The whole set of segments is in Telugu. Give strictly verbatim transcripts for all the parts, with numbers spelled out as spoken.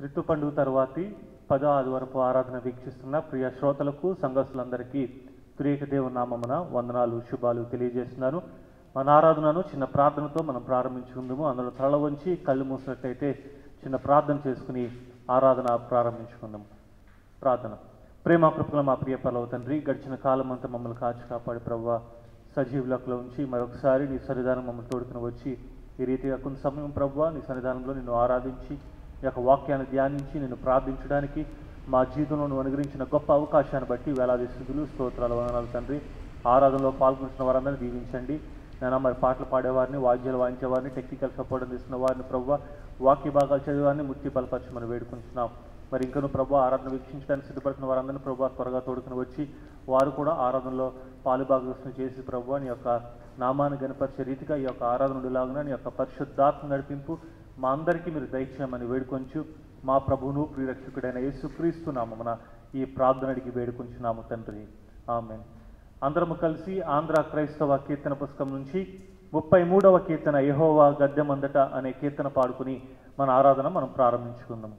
రితు పండుగ తర్వాతి పదో ఆదివారపు ఆరాధన వీక్షిస్తున్న ప్రియ శ్రోతలకు సంఘస్థులందరికీ ప్రియక దేవుని నామమున వందనాలు శుభాలు తెలియజేస్తున్నాను. మన ఆరాధనను చిన్న ప్రార్థనతో మనం ప్రారంభించుకుందాము. అందులో తల వంచి కళ్ళు మూసినట్లయితే చిన్న ప్రార్థన చేసుకుని ఆరాధన ప్రారంభించుకుందాం. ప్రార్థన. ప్రేమ కృపల మా ప్రియ పరలోక తండ్రి, గడిచిన కాలం అంతా మమ్మల్ని కాచి కాపాడి ప్రభువా సజీవులకులో ఉంచి మరొకసారి నీ సన్నిధానం మమ్మల్ని తోడుకుని వచ్చి ఈ రీతిగా కొంత సమయం ప్రభువా నీ సన్నిధానంలో నిన్ను ఆరాధించి ఈ యొక్క వాక్యాన్ని ధ్యానించి నిన్ను ప్రార్థించడానికి మా జీవితంలో నువ్వు అనుగ్రహించిన గొప్ప అవకాశాన్ని బట్టి వేలాది స్థుతులు స్తోత్రాలు వందనాలు తండ్రి. ఆరాధనలో పాల్గొంటున్న వారందరినీ దీవించండి. నేను మరి పాటలు పాడేవారిని, వాద్యాలు వాయించేవారిని, టెక్నికల్ సపోర్ట్ అందిస్తున్న వారిని ప్రభువా, వాక్య భాగాలు చదివేవారిని ముక్తి బలపరచమని వేడుకుంటున్నాం. మరి ఇంకను ప్రభు ఆరాధన వీక్షించడానికి సిద్ధపడుతున్న వారందరినీ ప్రభు త్వరగా తోడుకుని వచ్చి వారు కూడా ఆరాధనలో పాలుభాగస్వం చేసి ప్రభు నీ యొక్క నామాన్ని గణపరిచే రీతిగా ఈ యొక్క ఆరాధన ఉండేలాగున నీ యొక్క పరిశుద్ధాత్మ నడిపింపు మా అందరికీ మీరు దయచేయమని వేడుకొంచు మా ప్రభువును ప్రియరక్షకుడైన యేసుక్రీస్తు నామమున ఈ ప్రార్థన అడిగి వేడుకొంచున్నాము తండ్రి, ఆమేన్. అందరము కలిసి ఆంధ్ర క్రైస్తవ కీర్తన పుస్తకం నుంచి ముప్పై మూడవ కీర్తన యెహోవా గద్దెమందట అనే కీర్తన పాడుకుని మన ఆరాధన మనం ప్రారంభించుకుందాం.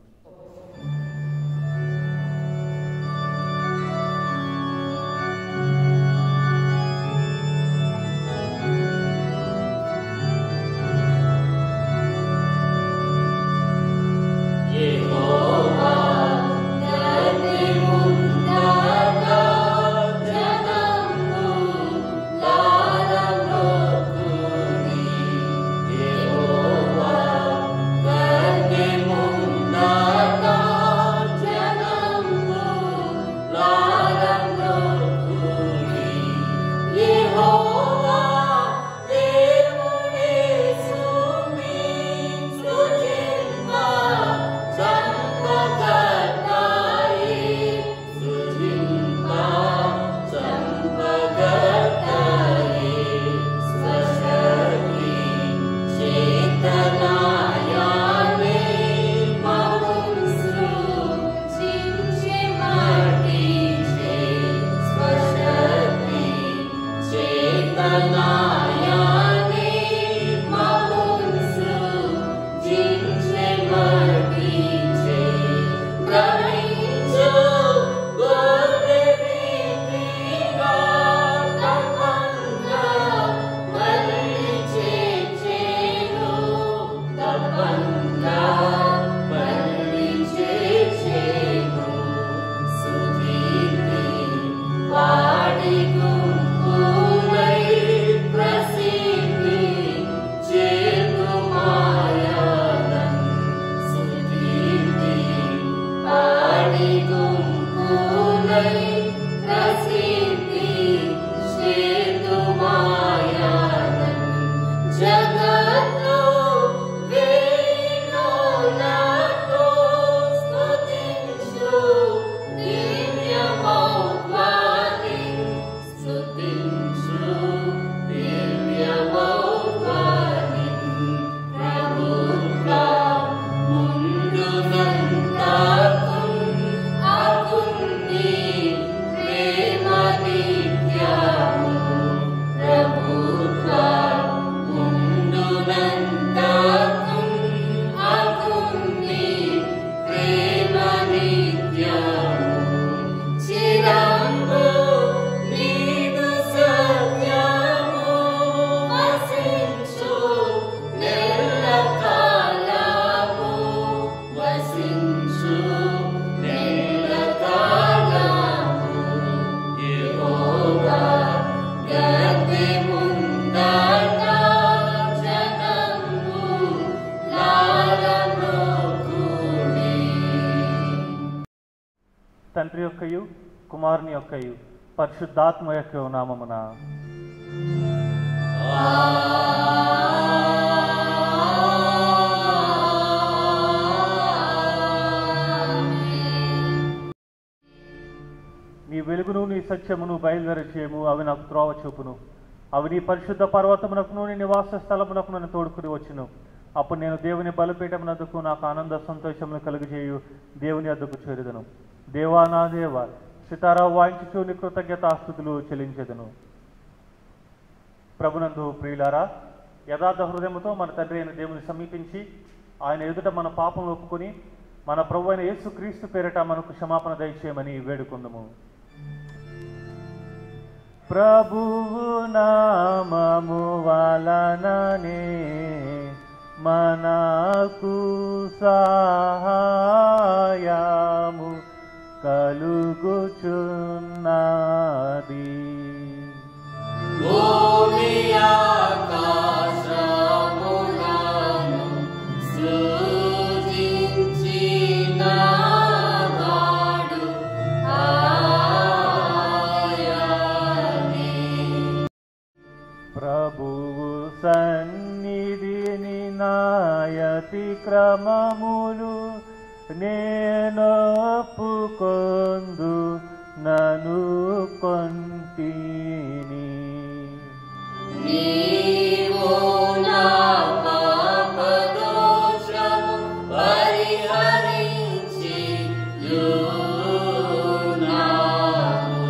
తండ్రి యొక్కయు కుమారుని యొక్కయు పరిశుద్ధాత్మ యొక్క నామమున నీ వెలుగును నీ సత్యమును బయలుదేరచేయము, అవి నాకు త్రోవ చూపును. అవి నీ పరిశుద్ధ పర్వతమునకును నీ నివాస స్థలమునకు నన్ను తోడుకుని వచ్చును. అప్పుడు నేను దేవుని బలిపీఠమునకు నాకు ఆనంద సంతోషమును కలుగజేయు దేవుని వద్దకు చేరుదను. దేవా నా దేవ సితారా వాయించుచు నీ కృతజ్ఞతాస్తుతులు చెల్లించెదను. ప్రభునందు ప్రియులారా, యథార్థ హృదయముతో మన తండ్రి అయిన దేవుని సమీపించి ఆయన ఎదుట మన పాపం ఒప్పుకొని మన ప్రభు అయిన యేసుక్రీస్తు పేరిట మనకు క్షమాపణ దయచేయమని వేడుకుందాము. ప్రభువు నామము వలననే మనకు సహాయము కలుగుచున్నది. భూమి ఆకాశములను సృజించినవాడు ఆయనే. ప్రభువు సన్నిధిని నాయతి క్రమములు నేనొప్పుకొందు నను కొంటిని. నీవు నా పాపదోషము పరిహరించి యున్నావు.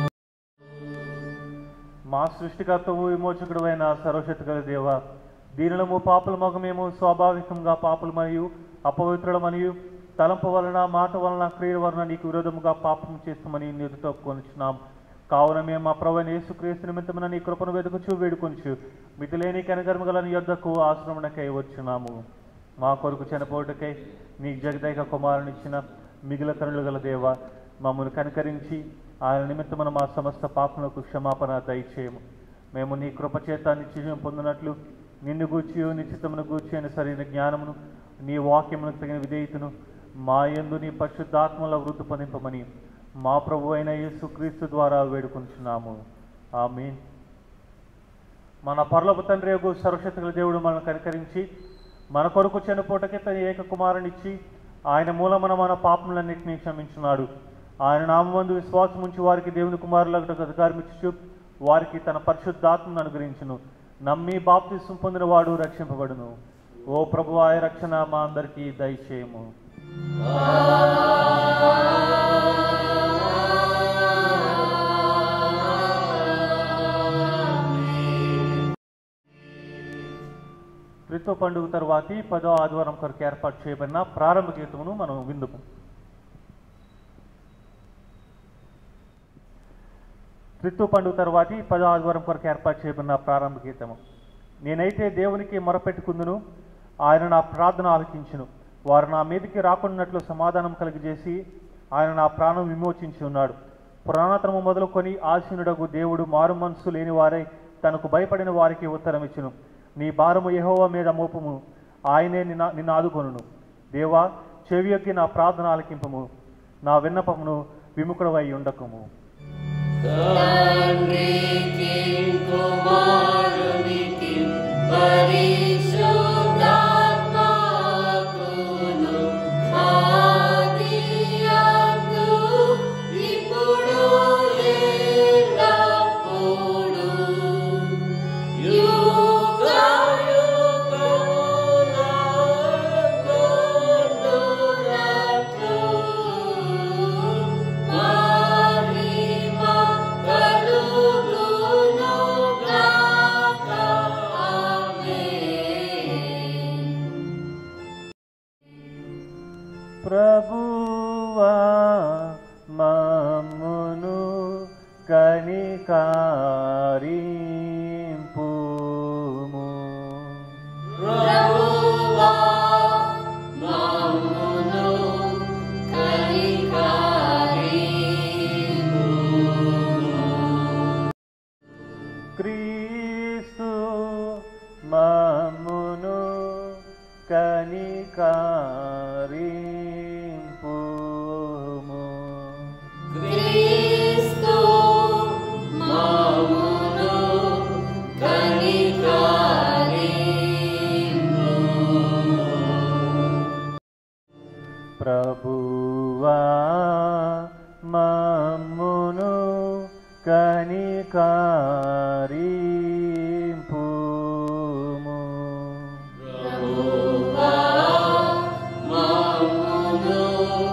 మా సృష్టికర్తవు విమోచకుడు అయిన సర్వశక్తి గల దేవ, దీనులము పాపుల మగమేమో స్వాభావికంగా పాపులు మరియు అపవిత్రుల మరియు తలంపు వలన మాట వలన క్రియల వలన నీకు విరోధముగా పాపం చేస్తామని నీరుతో కొనుచున్నాం. కావున మేము మా ప్రభువైన యేసుక్రీస్తు నిమిత్తమున నీ కృపను వెతుకుచు వేడుకొనుచు మితిలేని కనికరము గల నీ యొద్దకు ఆశ్రమణకై వచ్చున్నాము. మా కొరకు చనిపోటుకై నీ జగదైక కుమారునిచ్చిన మిగిలిన కరుణలు గల దేవ, మమ్మల్ని కనికరించి ఆయన నిమిత్తమున మా సమస్త పాపములకు క్షమాపణ దయచేయము. మేము నీ కృపచేత నిత్యం పొందినట్లు నిన్ను గూర్చి నిశ్చితమును గూర్చి అని సరైన జ్ఞానమును నీ వాక్యమునకు తగిన విధేయతను మా యందు నీ పరిశుద్ధాత్మల వృద్ధి పొందింపమని మా ప్రభు అయిన యేసుక్రీస్తు ద్వారా వేడుకొంచున్నాము. ఆమేన్. మన పరలోక తండ్రి యొక్క సర్వశక్తుల దేవుడు మనల్ని కనికరించి మన కొరకు చనిపోటకి తన ఏక కుమారునిచ్చి ఆయన మూలమున మన పాపములన్నింటినీ క్షమించున్నాడు. ఆయన నామమందు విశ్వాసం ఉంచి వారికి దేవుని కుమారులకు అధికారం ఇచ్చు వారికి తన పరిశుద్ధాత్మను అనుగ్రహించును. నమ్మి బాప్తిస్మం పొందిన వాడు రక్షింపబడును. ఓ ప్రభువా, రక్షణ మా అందరికీ దయచేయము. క్రిస్తు పండుగ తరువాతి పదో ఆదివారం కొరకు ఏర్పాటు చేయబడిన ప్రారంభ గీతమును మనం విందుము. క్రిస్తు పండుగ తరువాతి పదో ఆదివారం కొరకు ఏర్పాటు చేయబడిన ప్రారంభ గీతము. నేనైతే దేవునికి మొరపెట్టుకుందును, ఆయన నా ప్రార్థన ఆలకించును. వారు నా మీదకి రాకున్నట్లు సమాధానం కలిగజేసి ఆయన నా ప్రాణం విమోచించి ఉన్నాడు. పురాణతరము మొదలుకొని ఆసీనుడగు దేవుడు మారు మనస్సు లేని వారై తనకు భయపడిన వారికి ఉత్తరం ఇచ్చును. నీ భారము యెహోవా మీద మోపము, ఆయనే నిన్న నిన్ను ఆదుకొనును. దేవా, చెవియొగ్గి నా ప్రార్థన ఆలకింపము, నా విన్నపమును విముఖుడవై ఉండకము. తండ్రికి కుమారునికి పరిశుద్ధాత్మకును ఆదియందు ఇప్పుడు ఎల్లప్పుడూ యుగయుగములందునట్లు మహిమ కలుగునుగాక. ఆమేన్. ప్రభువా మమ్మును కనికరింపుము. ప్రభువా మమ్మును కనికరింపుము. క్రీస్తు మమ్మును కనికరింపుము. క్రీస్తు మమ్మును కనికరింపుము. ప్రభువా మమ్మును కనికరింపుము. ప్రభువా మమ్మును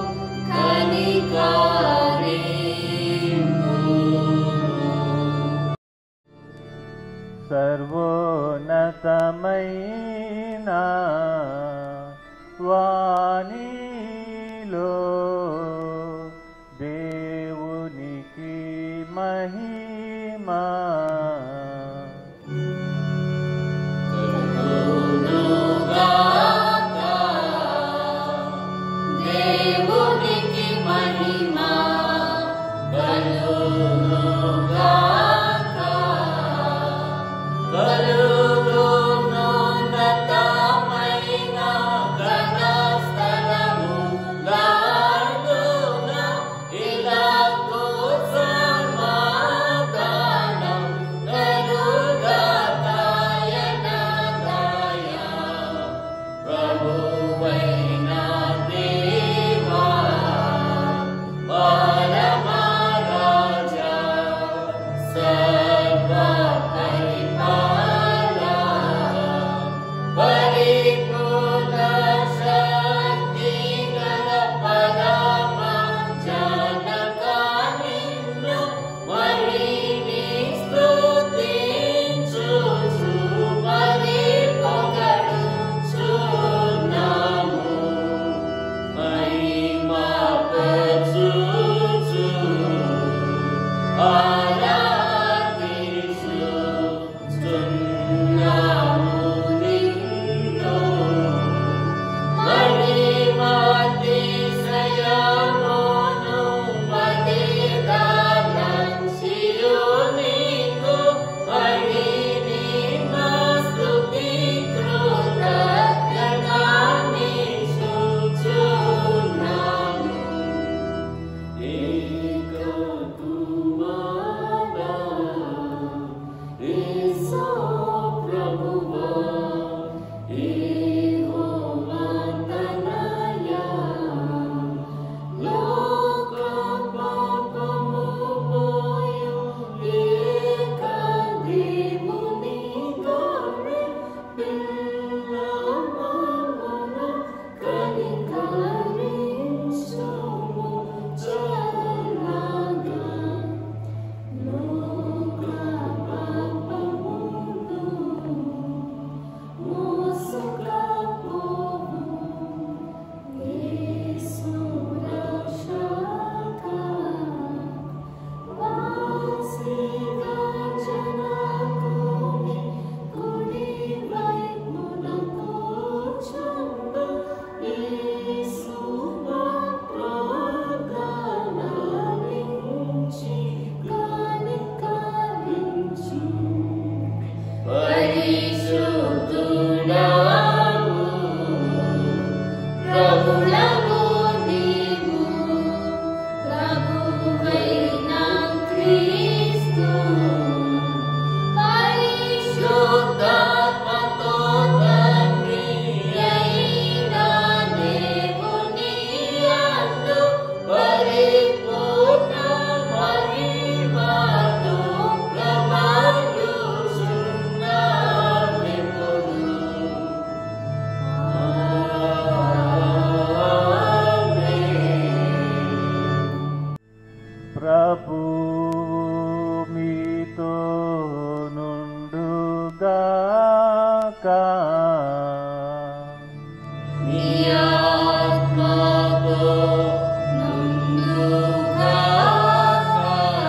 కనికరింపుము. సర్వోన్నతమైన వాణి దేవునికి మహిమ కలుగునుగాక. కలుగునున్నతమైన ఘనస్థలము లార్దున ఇలాగు సమాధానం కలుగతాయన దయ. ప్రభువైన దేవా పరమరాజా సర్వ పరిపాలన పరిపూర్ణ శక్తి గల పరమ జనక నిన్ను మహిని స్తుతించుచు మరి పొగడుచున్నాము. మహిమపరచుచు ఆరాధించుచున్నాము నిన్ను. మహిమాతిశయమును మదిదాలంచియు నీకు మహిని మా స్తుతి కృతజ్ఞతానిచ్చుచున్నాము. ఏకతుమాగా యేసు ప్రభువా యెహోవా తనయా లోక పాపము మోయు ఏక దేవుని గొర్రె పిల్లమను కనికరించుము జలగా. లోక పాపమును మోసుకపోవు యేసు రక్షక. వాసిగా జనకుని కుడి వైపున కూర్చుండు యేసు మా ప్రార్థనలించి కనికరించు. పరిశుద్ధుడవు ప్రభుడవు నీవు, ప్రభువైన క్రీస్తు. పరిశుద్ధాత్మతో తండ్రి అయిన దేవుని యందు పరిపూర్ణ మహిమతో ప్రభవిల్లుచున్నావెప్పుడు. ప్రభు మీతో నుండుగాక. నీ ఆత్మతో నుండుగాక.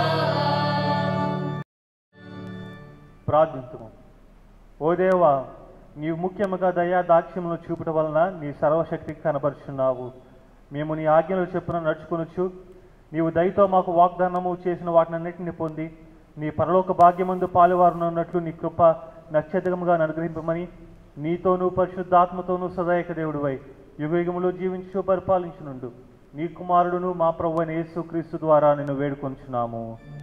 ప్రార్థించుము. ఓ దేవా, నీవు ముఖ్యముగా దయా దాక్ష్యమును చూపటం వలన నీ సర్వశక్తికి కనబరుచున్నావు. మేము నీ ఆజ్ఞలు చెప్పున నడుచుకొనుచు నీవు దయతో మాకు వాగ్దానము చేసిన వాటినన్నిటిని పొంది నీ పరలోక భాగ్యమందు పాలువారునున్నట్లు నీ కృప నక్షత్రముగా అనుగ్రహింపమని నీతోనూ పరిశుద్ధాత్మతోనూ సదాయక దేవుడివై యుగయుగములు జీవించు పరిపాలించునుండు నీ కుమారుడును మా ప్రభువైన యేసు క్రీస్తు ద్వారా నిన్ను వేడుకొంచున్నాము.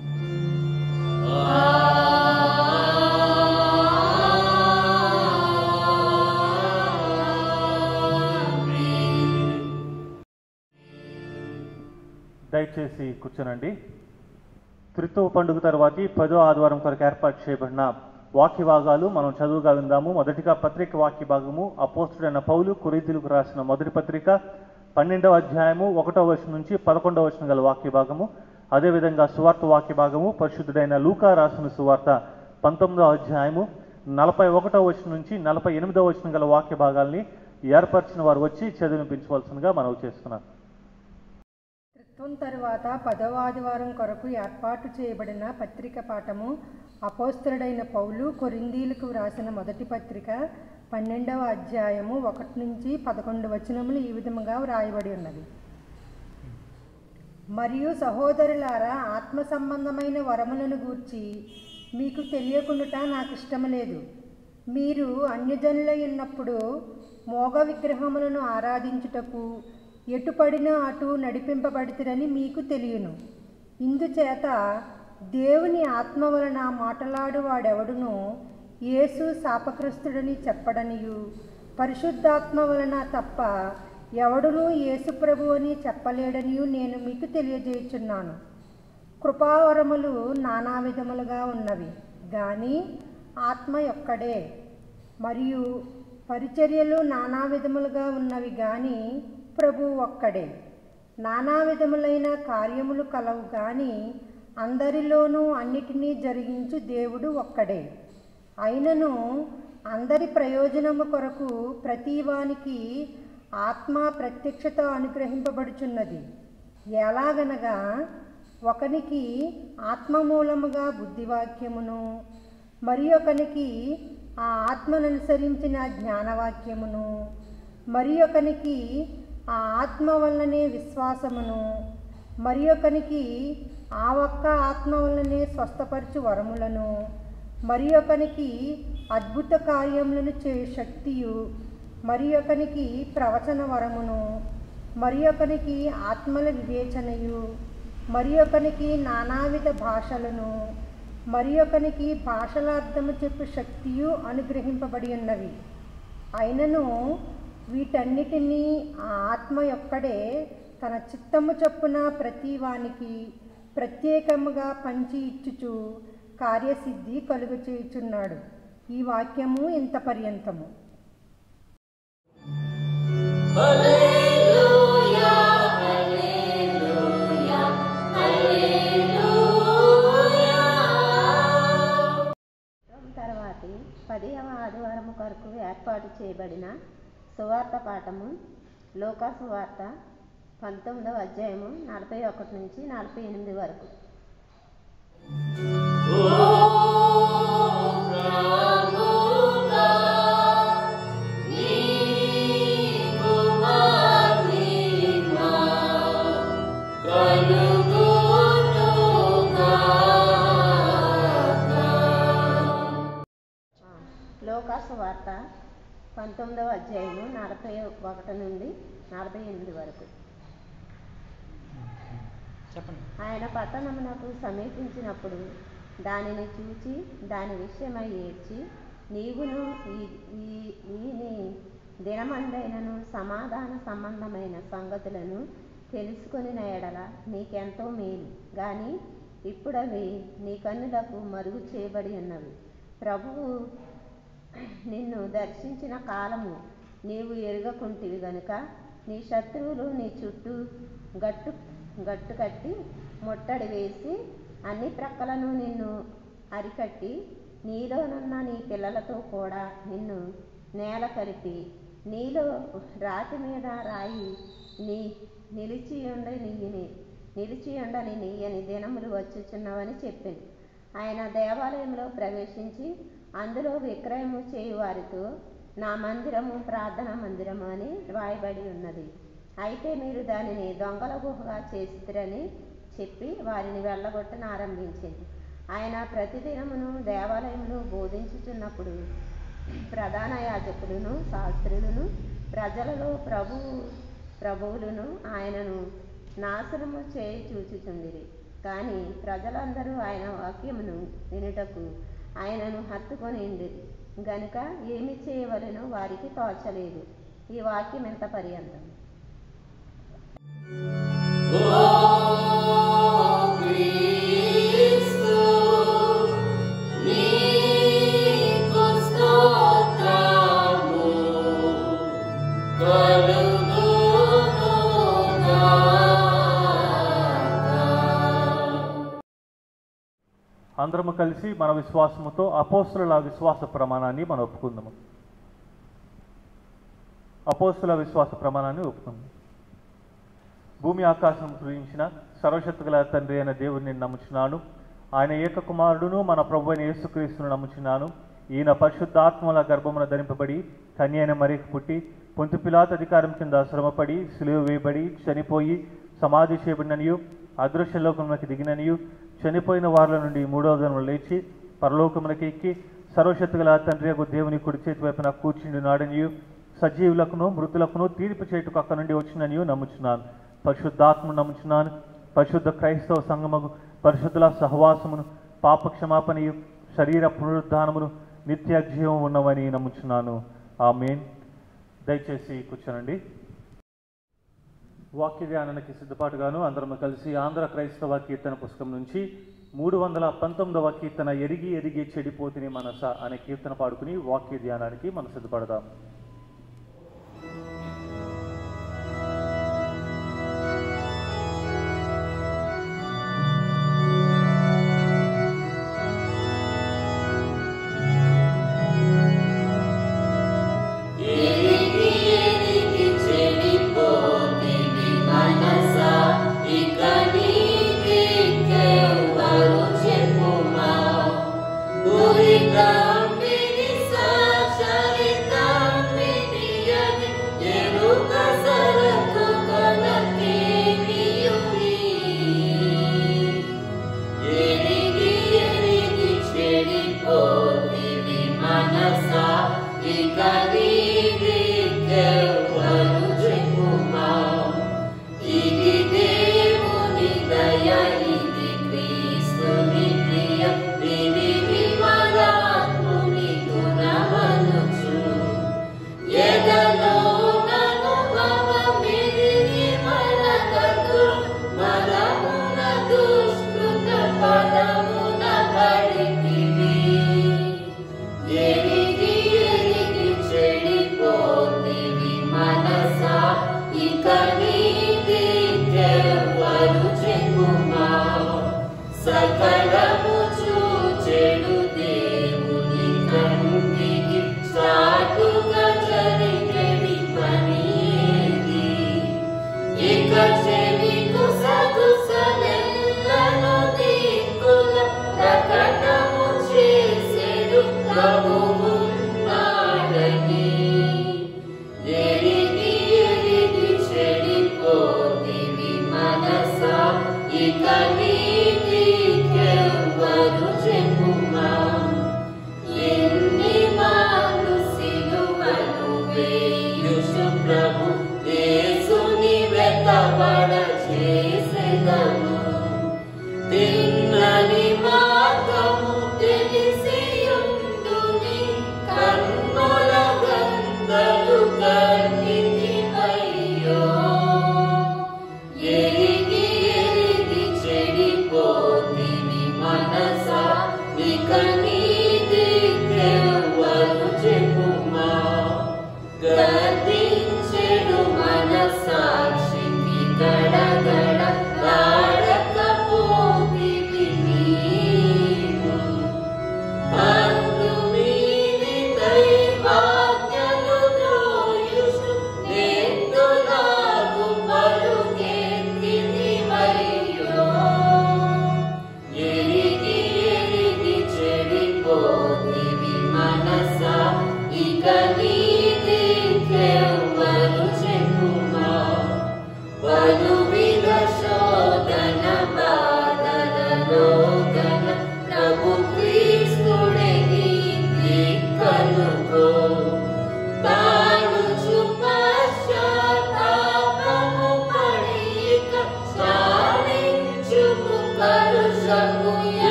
దయచేసి కూర్చోనండి. త్రిత్వ పండుగ తర్వాతి పదో ఆదివారం కొరకు ఏర్పాటు చేయబడిన వాక్య భాగాలు మనం చదువుగా విందాము. మొదటిగా పత్రిక వాక్య భాగము అపోస్తుడైన పౌలు కొరింథీయులకు రాసిన మొదటి పత్రిక పన్నెండవ అధ్యాయము ఒకటవ వచనం నుంచి పదకొండవ వచనం గల వాక్య భాగము. అదేవిధంగా సువార్త వాక్య భాగము పరిశుద్ధుడైన లూకా రాసిన సువార్త పంతొమ్మిదవ అధ్యాయము నలభై ఒకటవ వచనం నుంచి నలభై ఎనిమిదవ వచనం గల వాక్య భాగాల్ని ఏర్పరిచిన వారు వచ్చి చదివినిపించవలసిందిగా మనవి చేస్తున్నారు. త్రిత్వం తరువాత పదవ ఆదివారం కొరకు ఏర్పాటు చేయబడిన పత్రిక పాఠము అపోస్తలుడైన పౌలు కొరింథీయులకు వ్రాసిన మొదటి పత్రిక పన్నెండవ అధ్యాయము ఒకటి నుంచి పదకొండు వచనములు ఈ విధముగా వ్రాయబడి ఉన్నది. మరియు సహోదరులారా, ఆత్మ సంబంధమైన వరములను గూర్చి మీకు తెలియకుండుట నాకు ఇష్టము లేదు. మీరు అన్యజనులై ఉన్నప్పుడు మోగ విగ్రహములను ఆరాధించుటకు ఎటుపడినా అటు నడిపింపబడితిరని మీకు తెలియను. ఇందుచేత దేవుని ఆత్మ వలన మాటలాడు వాడెవడునో యేసు శాపగ్రస్తుడని చెప్పడనియు, పరిశుద్ధాత్మ వలన తప్ప ఎవడునూ యేసు ప్రభు అని చెప్పలేడనియు నేను మీకు తెలియజేయుచున్నాను. కృపావరములు నానా విధములుగా ఉన్నవి, కానీ ఆత్మ ఒక్కడే. మరియు పరిచర్యలు నానా విధములుగా ఉన్నవి, కానీ ప్రభు ఒక్కడే. నానా విధములైన కార్యములు కలవు, కానీ అందరిలోనూ అన్నిటినీ జరిగించు దేవుడు ఒక్కడే. అయినను అందరి ప్రయోజనము కొరకు ప్రతివానికి ఆత్మ ప్రత్యక్షత అనుగ్రహింపబడుచున్నది. ఎలాగనగా ఒకనికి ఆత్మ మూలముగా బుద్ధివాక్యమును, మరి ఒకనికి ఆ ఆత్మను అనుసరించిన జ్ఞానవాక్యమును, మరి ఒకనికి ఆ ఆత్మ వల్లనే విశ్వాసమును, మరి ఒకనికి ఆ ఒక్క ఆత్మ వల్లనే స్వస్థపరచు వరములను, మరి ఒకనికి అద్భుత కార్యములను చేయు శక్తియు, మరి ఒకనికి ప్రవచన వరమును, మరి ఒకనికి ఆత్మల వివేచనయు, మరి ఒకనికి నానావిధ భాషలను, మరి ఒకనికి భాషల అర్థము చెప్పు శక్తియు అనుగ్రహింపబడి ఉన్నవి. అయినను వీటన్నిటినీ ఆ ఆత్మ ఒక్కడే తన చిత్తము చొప్పున ప్రతి వానికి ప్రత్యేకముగా పంచి ఇచ్చుచు కార్యసిద్ధి కలుగ చేయుచున్నాడు. ఈ వాక్యము ఇంత పర్యంతము. హల్లెలూయా, హల్లెలూయా, హల్లెలూయా. తర్వాతి పదివ ఆదివారము కొరకు ఏర్పాటు చేయబడిన సువార్త పాఠము లూకా సువార్త పంతొమ్మిదవ అధ్యాయము నలభై ఒకటి నుంచి నలభై ఎనిమిది వరకు. ఓ ప్రభువా, నీకు మహిమ కలుగునుగాక. లూకా సువార్త పంతొమ్మిదవ అధ్యాయము నలభై ఒకటి నుండి నలభై ఎనిమిది వరకు. ఆయన పట్టణమునకు సమీపించినప్పుడు దానిని చూచి దాని విషయమై ఏడ్చి, నీవును ఈ ఈ నీ దినమందైనను సమాధాన సంబంధమైన సంగతులను తెలుసుకొని ఎడల నీకెంతో మేలు, కానీ ఇప్పుడవి నీ కన్నులకు మరుగు చేయబడి ఉన్నవి. ప్రభువు నిన్ను దర్శించిన కాలము నీవు ఎరుగకుంటివి గనుక నీ శత్రువులు నీ చుట్టూ గట్టు గట్టు కట్టి ముట్టడి వేసి అన్ని ప్రక్కలను నిన్ను అరికట్టి నీలోనున్న నీ పిల్లలతో కూడా నిన్ను నేల కలిపి నీలో రాతి మీద రాయి నీ నిలిచియుండ నీయని నిలిచియుండని నీయని దినములు వచ్చుచున్నవని చెప్పింది. ఆయన దేవాలయంలో ప్రవేశించి అందులో విక్రయము చేయు వారితో, నా మందిరము ప్రార్థనా మందిరము అని రాయబడి ఉన్నది, అయితే మీరు దానిని దొంగల గుహగా చేసిరని చెప్పి వారిని వెళ్ళగొట్టన ఆరంభించింది. ఆయన ప్రతిదినమును దేవాలయంలో బోధించుచున్నప్పుడు ప్రధాన యాజకులను శాస్త్రులను ప్రజలలో ప్రభువు ప్రభువులను ఆయనను నాశనము చేయి చూచుచుండిరి. కానీ ప్రజలందరూ ఆయన వాక్యమును వినుటకు ఆయనను హత్తుకొని ఉండిరి గనుక ఏమి చేయవలెనో వారికి తోచలేదు. ఈ వాక్యం ఎంత పర్యంతం. ఓ క్రీస్తు, నీకు స్తోత్రము కలుగునుగాక. అందరము కలిసి మన విశ్వాసముతో అపోస్తుల విశ్వాస ప్రమాణాన్ని మనం ఒప్పుకుందాము. అపోస్తుల విశ్వాస ప్రమాణాన్ని ఒప్పుకుందాం. భూమి ఆకాశం సృజించిన సర్వశక్తిగల తండ్రి అయిన దేవుడిని నమ్ముచున్నాను. ఆయన ఏక కుమారుడును మన ప్రభు అయిన యేసుక్రీస్తును నమ్ముచున్నాను. ఈయన పరిశుద్ధాత్మల గర్భమున ధరింపబడి కన్య అయిన మరియకు పుట్టి పొంతు పిలాతు అధికారం కింద శ్రమపడి సిలువ వేయబడి చనిపోయి సమాధి చేయబడిననియు అదృశ్య లోకమునకి దిగిననియు చనిపోయిన వారిల నుండి మూడవ దినమున లేచి పరలోకమునకి ఎక్కి సర్వశక్తి గల తండ్రి యొక్క దేవుని కుడి చేతి వైపున కూర్చుండి నాడనియు సజీవులకును మృతులకును తీర్పు చేయుటకు అక్క నుండి వచ్చిననియు నమ్ముచున్నాను. పరిశుద్ధాత్మను నమ్ముచున్నాను. పరిశుద్ధ క్రైస్తవ సంఘమును పరిశుద్ధుల సహవాసమును పాప క్షమాపణయు శరీర పునరుద్ధానమును నిత్య జీవం ఉన్నవని నమ్ముచున్నాను. ఆమేన్. దయచేసి కూర్చోనండి. వాక్య ధ్యానానికి సిద్ధపాటుగాను అందరం కలిసి ఆంధ్ర క్రైస్తవ కీర్తన పుస్తకం నుంచి మూడు వందల పంతొమ్మిదవ కీర్తన ఎరిగి ఎరిగి చెడిపోతిని మనస అనే కీర్తన పాడుకుని వాక్య ధ్యానానికి మనం సిద్ధపడదాం.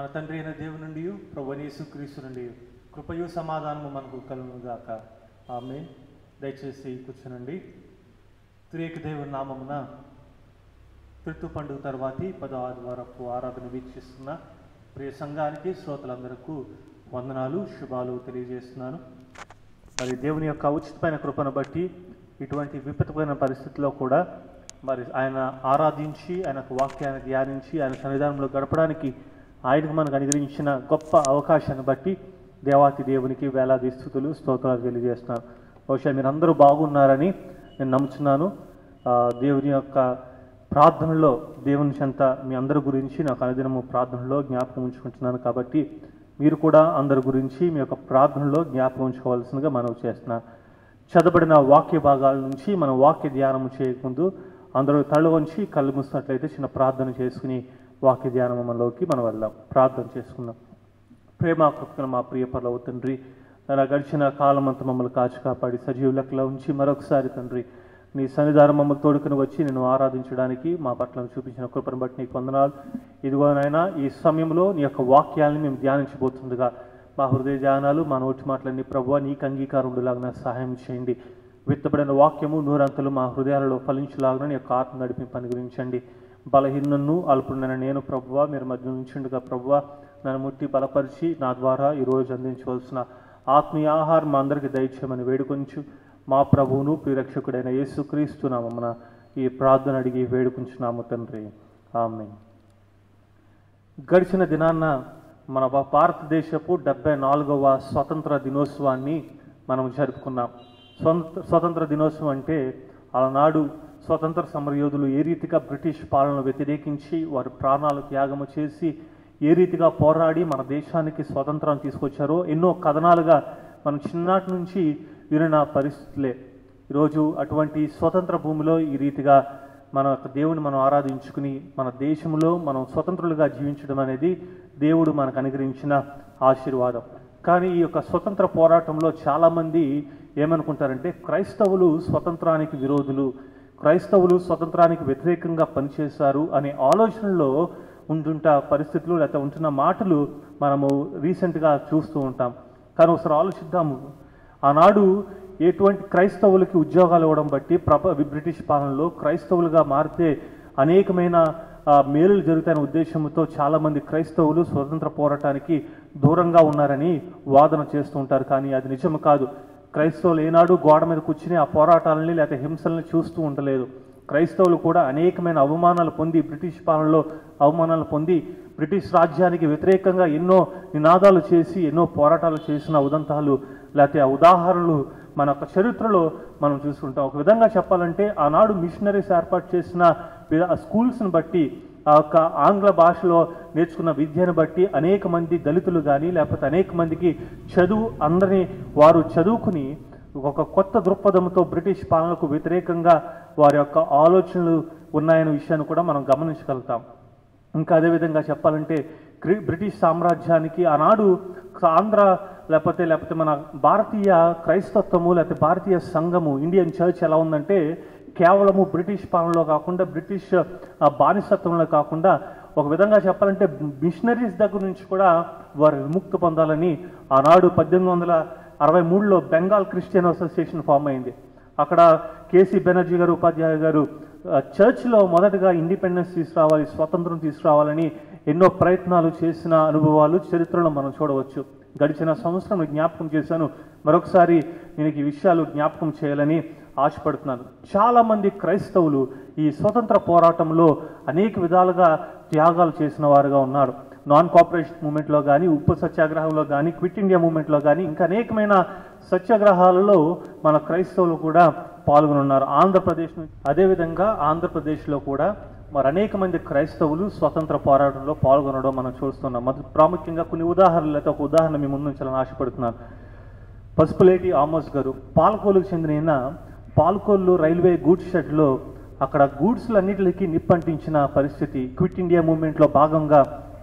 తండ్రి అయిన దేవుని నుండి ప్రభువైన యేసుక్రీస్తు నుండి కృపయు సమాధానము మనకు కలుగునుగాక. ఆమేన్. దయచేసి కూర్చునండి. త్రియేక దేవుని నామమున పితృ పండుగ తర్వాతి పదో ఆదివారపు ఆరాధన వీక్షిస్తున్న ప్రియ సంఘానికి శ్రోతలందరికీ వందనాలు, శుభాలు తెలియజేస్తున్నాను. మరి దేవుని యొక్క ఉచితమైన కృపను బట్టి ఇటువంటి విపత్తుమైన పరిస్థితుల్లో కూడా మరి ఆయన ఆరాధించి ఆయనకు వాక్యాన్ని ధ్యానించి ఆయన సన్నిధానంలో గడపడానికి ఆయనకు మనకు అనుగ్రహించిన గొప్ప అవకాశాన్ని బట్టి దేవాతి దేవునికి వేలాది స్తుతులు స్తోత్రాలు తెలియజేస్తున్నాను. బహుశా మీరందరూ బాగున్నారని నేను నమ్ముతున్నాను. దేవుని యొక్క ప్రార్థనలో దేవుని చెంత మీ అందరి గురించి నాకు అనుదినము ప్రార్థనలో జ్ఞాపకం ఉంచుకుంటున్నాను. కాబట్టి మీరు కూడా అందరి గురించి మీ యొక్క ప్రార్థనలో జ్ఞాపకం ఉంచుకోవాల్సిందిగా మనవి చేస్తున్నాను. చదవబడిన వాక్య భాగాల నుంచి మనం వాక్య ధ్యానం చేయకముందు అందరూ తల వంచి కళ్ళు మూసినట్లయితే చిన్న ప్రార్థన చేసుకుని వాక్య ధ్యానంలోకి మనం వెళ్దాం. ప్రార్థన చేసుకుందాం. ప్రేమ కృపణ మా ప్రియ పరలోక తండ్రి, అలా గడిచిన కాలం అంతా మమ్మల్ని కాచి కాపాడి సజీవ లెక్కలో ఉంచి మరొకసారి తండ్రి నీ సన్నిధానం మమ్మల్ని తోడుకుని వచ్చి నేను ఆరాధించడానికి మా పట్ల చూపించిన కృపను బట్టి నీకు వందనాలు. ఇదిగోనైనా ఈ సమయంలో నీ యొక్క వాక్యాలను మేము ధ్యానించబోతుండగా మా హృదయ ధ్యానాలు మా నోటి మాటలన్నీ ప్రభువా నీకు అంగీకారం ఉండేలాగా సహాయం చేయండి. విత్తబడిన వాక్యము నూరంతలు మా హృదయాలలో ఫలించలాగా నీ యొక్క ఆత్మ నడిపి అనుగ్రహించండి. బలహీనను అల్పుడైన నేను ప్రభువా మీరు మధ్య ఉంచుండగా ప్రభువా నన్ను ముట్టి బలపరిచి నా ద్వారా ఈరోజు అందించవలసిన ఆత్మీయ ఆహారం మా అందరికీ దయచేయమని వేడుకొంచు మా ప్రభువును ప్రియరక్షకుడైన యేసుక్రీస్తు నామమున ఈ ప్రార్థన అడిగి వేడుకుంటున్నాము తండ్రి. ఆమేన్. గడిచిన దినాన్న మన భారతదేశపు డెబ్బై నాలుగవ స్వతంత్ర దినోత్సవాన్ని మనం జరుపుకున్నాం. స్వతంత్ర దినోత్సవం అంటే ఆనాడు స్వతంత్ర సమరయోధులు ఏ రీతిగా బ్రిటిష్ పాలనను వ్యతిరేకించి వారి ప్రాణాలు త్యాగము చేసి ఏ రీతిగా పోరాడి మన దేశానికి స్వతంత్రాన్ని తీసుకొచ్చారో ఎన్నో కథనాలుగా మనం చిన్నటి నుంచి వినిన పరిస్థితులే. ఈరోజు అటువంటి స్వతంత్ర భూమిలో ఈ రీతిగా మన దేవుని మనం ఆరాధించుకుని మన దేశంలో మనం స్వతంత్రులుగా జీవించడం అనేది దేవుడు మనకు అనుగ్రహించిన ఆశీర్వాదం. కానీ ఈ యొక్క స్వతంత్ర పోరాటంలో చాలామంది ఏమనుకుంటారంటే క్రైస్తవులు స్వతంత్రానికి విరోధులు, క్రైస్తవులు స్వతంత్రానికి వ్యతిరేకంగా పనిచేశారు అనే ఆలోచనలో ఉంటుంట పరిస్థితులు లేకపోతే ఉంటున్న మాటలు మనము రీసెంట్గా చూస్తూ ఉంటాం. కానీ ఒకసారి ఆలోచిద్దాము. ఆనాడు ఎటువంటి క్రైస్తవులకి ఉద్యోగాలు ఇవ్వడం బట్టి ప్రప బ్రిటిష్ పాలనలో క్రైస్తవులుగా మారితే అనేకమైన మేలులు జరుగుతాయనే ఉద్దేశంతో చాలామంది క్రైస్తవులు స్వతంత్ర పోరాటానికి దూరంగా ఉన్నారని వాదన చేస్తూ ఉంటారు. కానీ అది నిజం కాదు. క్రైస్తవులు ఏనాడు గోడ మీద కూర్చుని ఆ పోరాటాలని లేకపోతే హింసల్ని చూస్తూ ఉండలేదు. క్రైస్తవులు కూడా అనేకమైన అవమానాలు పొంది బ్రిటిష్ పాలనలో అవమానాలు పొంది బ్రిటిష్ రాజ్యానికి వ్యతిరేకంగా ఎన్నో నినాదాలు చేసి ఎన్నో పోరాటాలు చేసిన ఉదంతాలు లేకపోతే ఆ ఉదాహరణలు మన యొక్క చరిత్రలో మనం చూసుకుంటాం. ఒక విధంగా చెప్పాలంటే ఆనాడు మిషనరీస్ ఏర్పాటు చేసిన స్కూల్స్ని బట్టి ఆ యొక్క ఆంగ్ల భాషలో నేర్చుకున్న విద్యను బట్టి అనేక మంది దళితులు కానీ లేకపోతే అనేక మందికి చదువు అందరినీ వారు చదువుకుని ఒక కొత్త దృక్పథంతో బ్రిటిష్ పాలనకు వ్యతిరేకంగా వారి యొక్క ఆలోచనలు ఉన్నాయనే విషయాన్ని కూడా మనం గమనించగలుగుతాం. ఇంకా అదేవిధంగా చెప్పాలంటే బ్రిటిష్ సామ్రాజ్యానికి ఆనాడు ఆంధ్ర లేకపోతే లేకపోతే మన భారతీయ క్రైస్తత్వము లేకపోతే భారతీయ సంఘము ఇండియన్ చర్చ్ ఎలా ఉందంటే కేవలము బ్రిటిష్ పాలనలో కాకుండా బ్రిటిష్ బానిసత్వంలో కాకుండా ఒక విధంగా చెప్పాలంటే మిషనరీస్ దగ్గర నుంచి కూడా వారు విముక్తి పొందాలని ఆనాడు పద్దెనిమిది వందల అరవై మూడులో బెంగాల్ క్రిస్టియన్ అసోసియేషన్ ఫామ్ అయింది. అక్కడ కేసీ బెనర్జీ గారు ఉపాధ్యాయ గారు చర్చ్లో మొదటగా ఇండిపెండెన్స్ తీసుకురావాలి, స్వాతంత్రం తీసుకురావాలని ఎన్నో ప్రయత్నాలు చేసిన అనుభవాలు చరిత్రలో మనం చూడవచ్చు. గడిచిన సంవత్సరం జ్ఞాపకం చేశాను. మరొకసారి నేను ఈ విషయాలు జ్ఞాపకం చేయాలని ఆశపడుతున్నాను. చాలామంది క్రైస్తవులు ఈ స్వతంత్ర పోరాటంలో అనేక విధాలుగా త్యాగాలు చేసిన వారుగా ఉన్నారు. నాన్ కోఆపరేషన్ మూమెంట్లో కానీ, ఉప్పు సత్యాగ్రహంలో కానీ, క్విట్ ఇండియా మూమెంట్లో కానీ ఇంకా అనేకమైన సత్యాగ్రహాలలో మన క్రైస్తవులు కూడా పాల్గొని ఉన్నారు. ఆంధ్రప్రదేశ్ అదేవిధంగా ఆంధ్రప్రదేశ్లో కూడా మరి అనేక మంది క్రైస్తవులు స్వతంత్ర పోరాటంలో పాల్గొనడం మనం చూస్తున్నాం. మొదటి ప్రాముఖ్యంగా కొన్ని ఉదాహరణలతో ఒక ఉదాహరణ మీ ముందు ఉంచాలని ఆశపడుతున్నాను. పసుపులేటి ఆమోస్ గారు పాలకోలుకు చెందిన పాలకోళ్ళు రైల్వే గూడ్స్ షెడ్లో అక్కడ గూడ్స్లన్నిటికీ నిప్పంటించిన పరిస్థితి. క్విట్ ఇండియా మూవ్మెంట్లో భాగంగా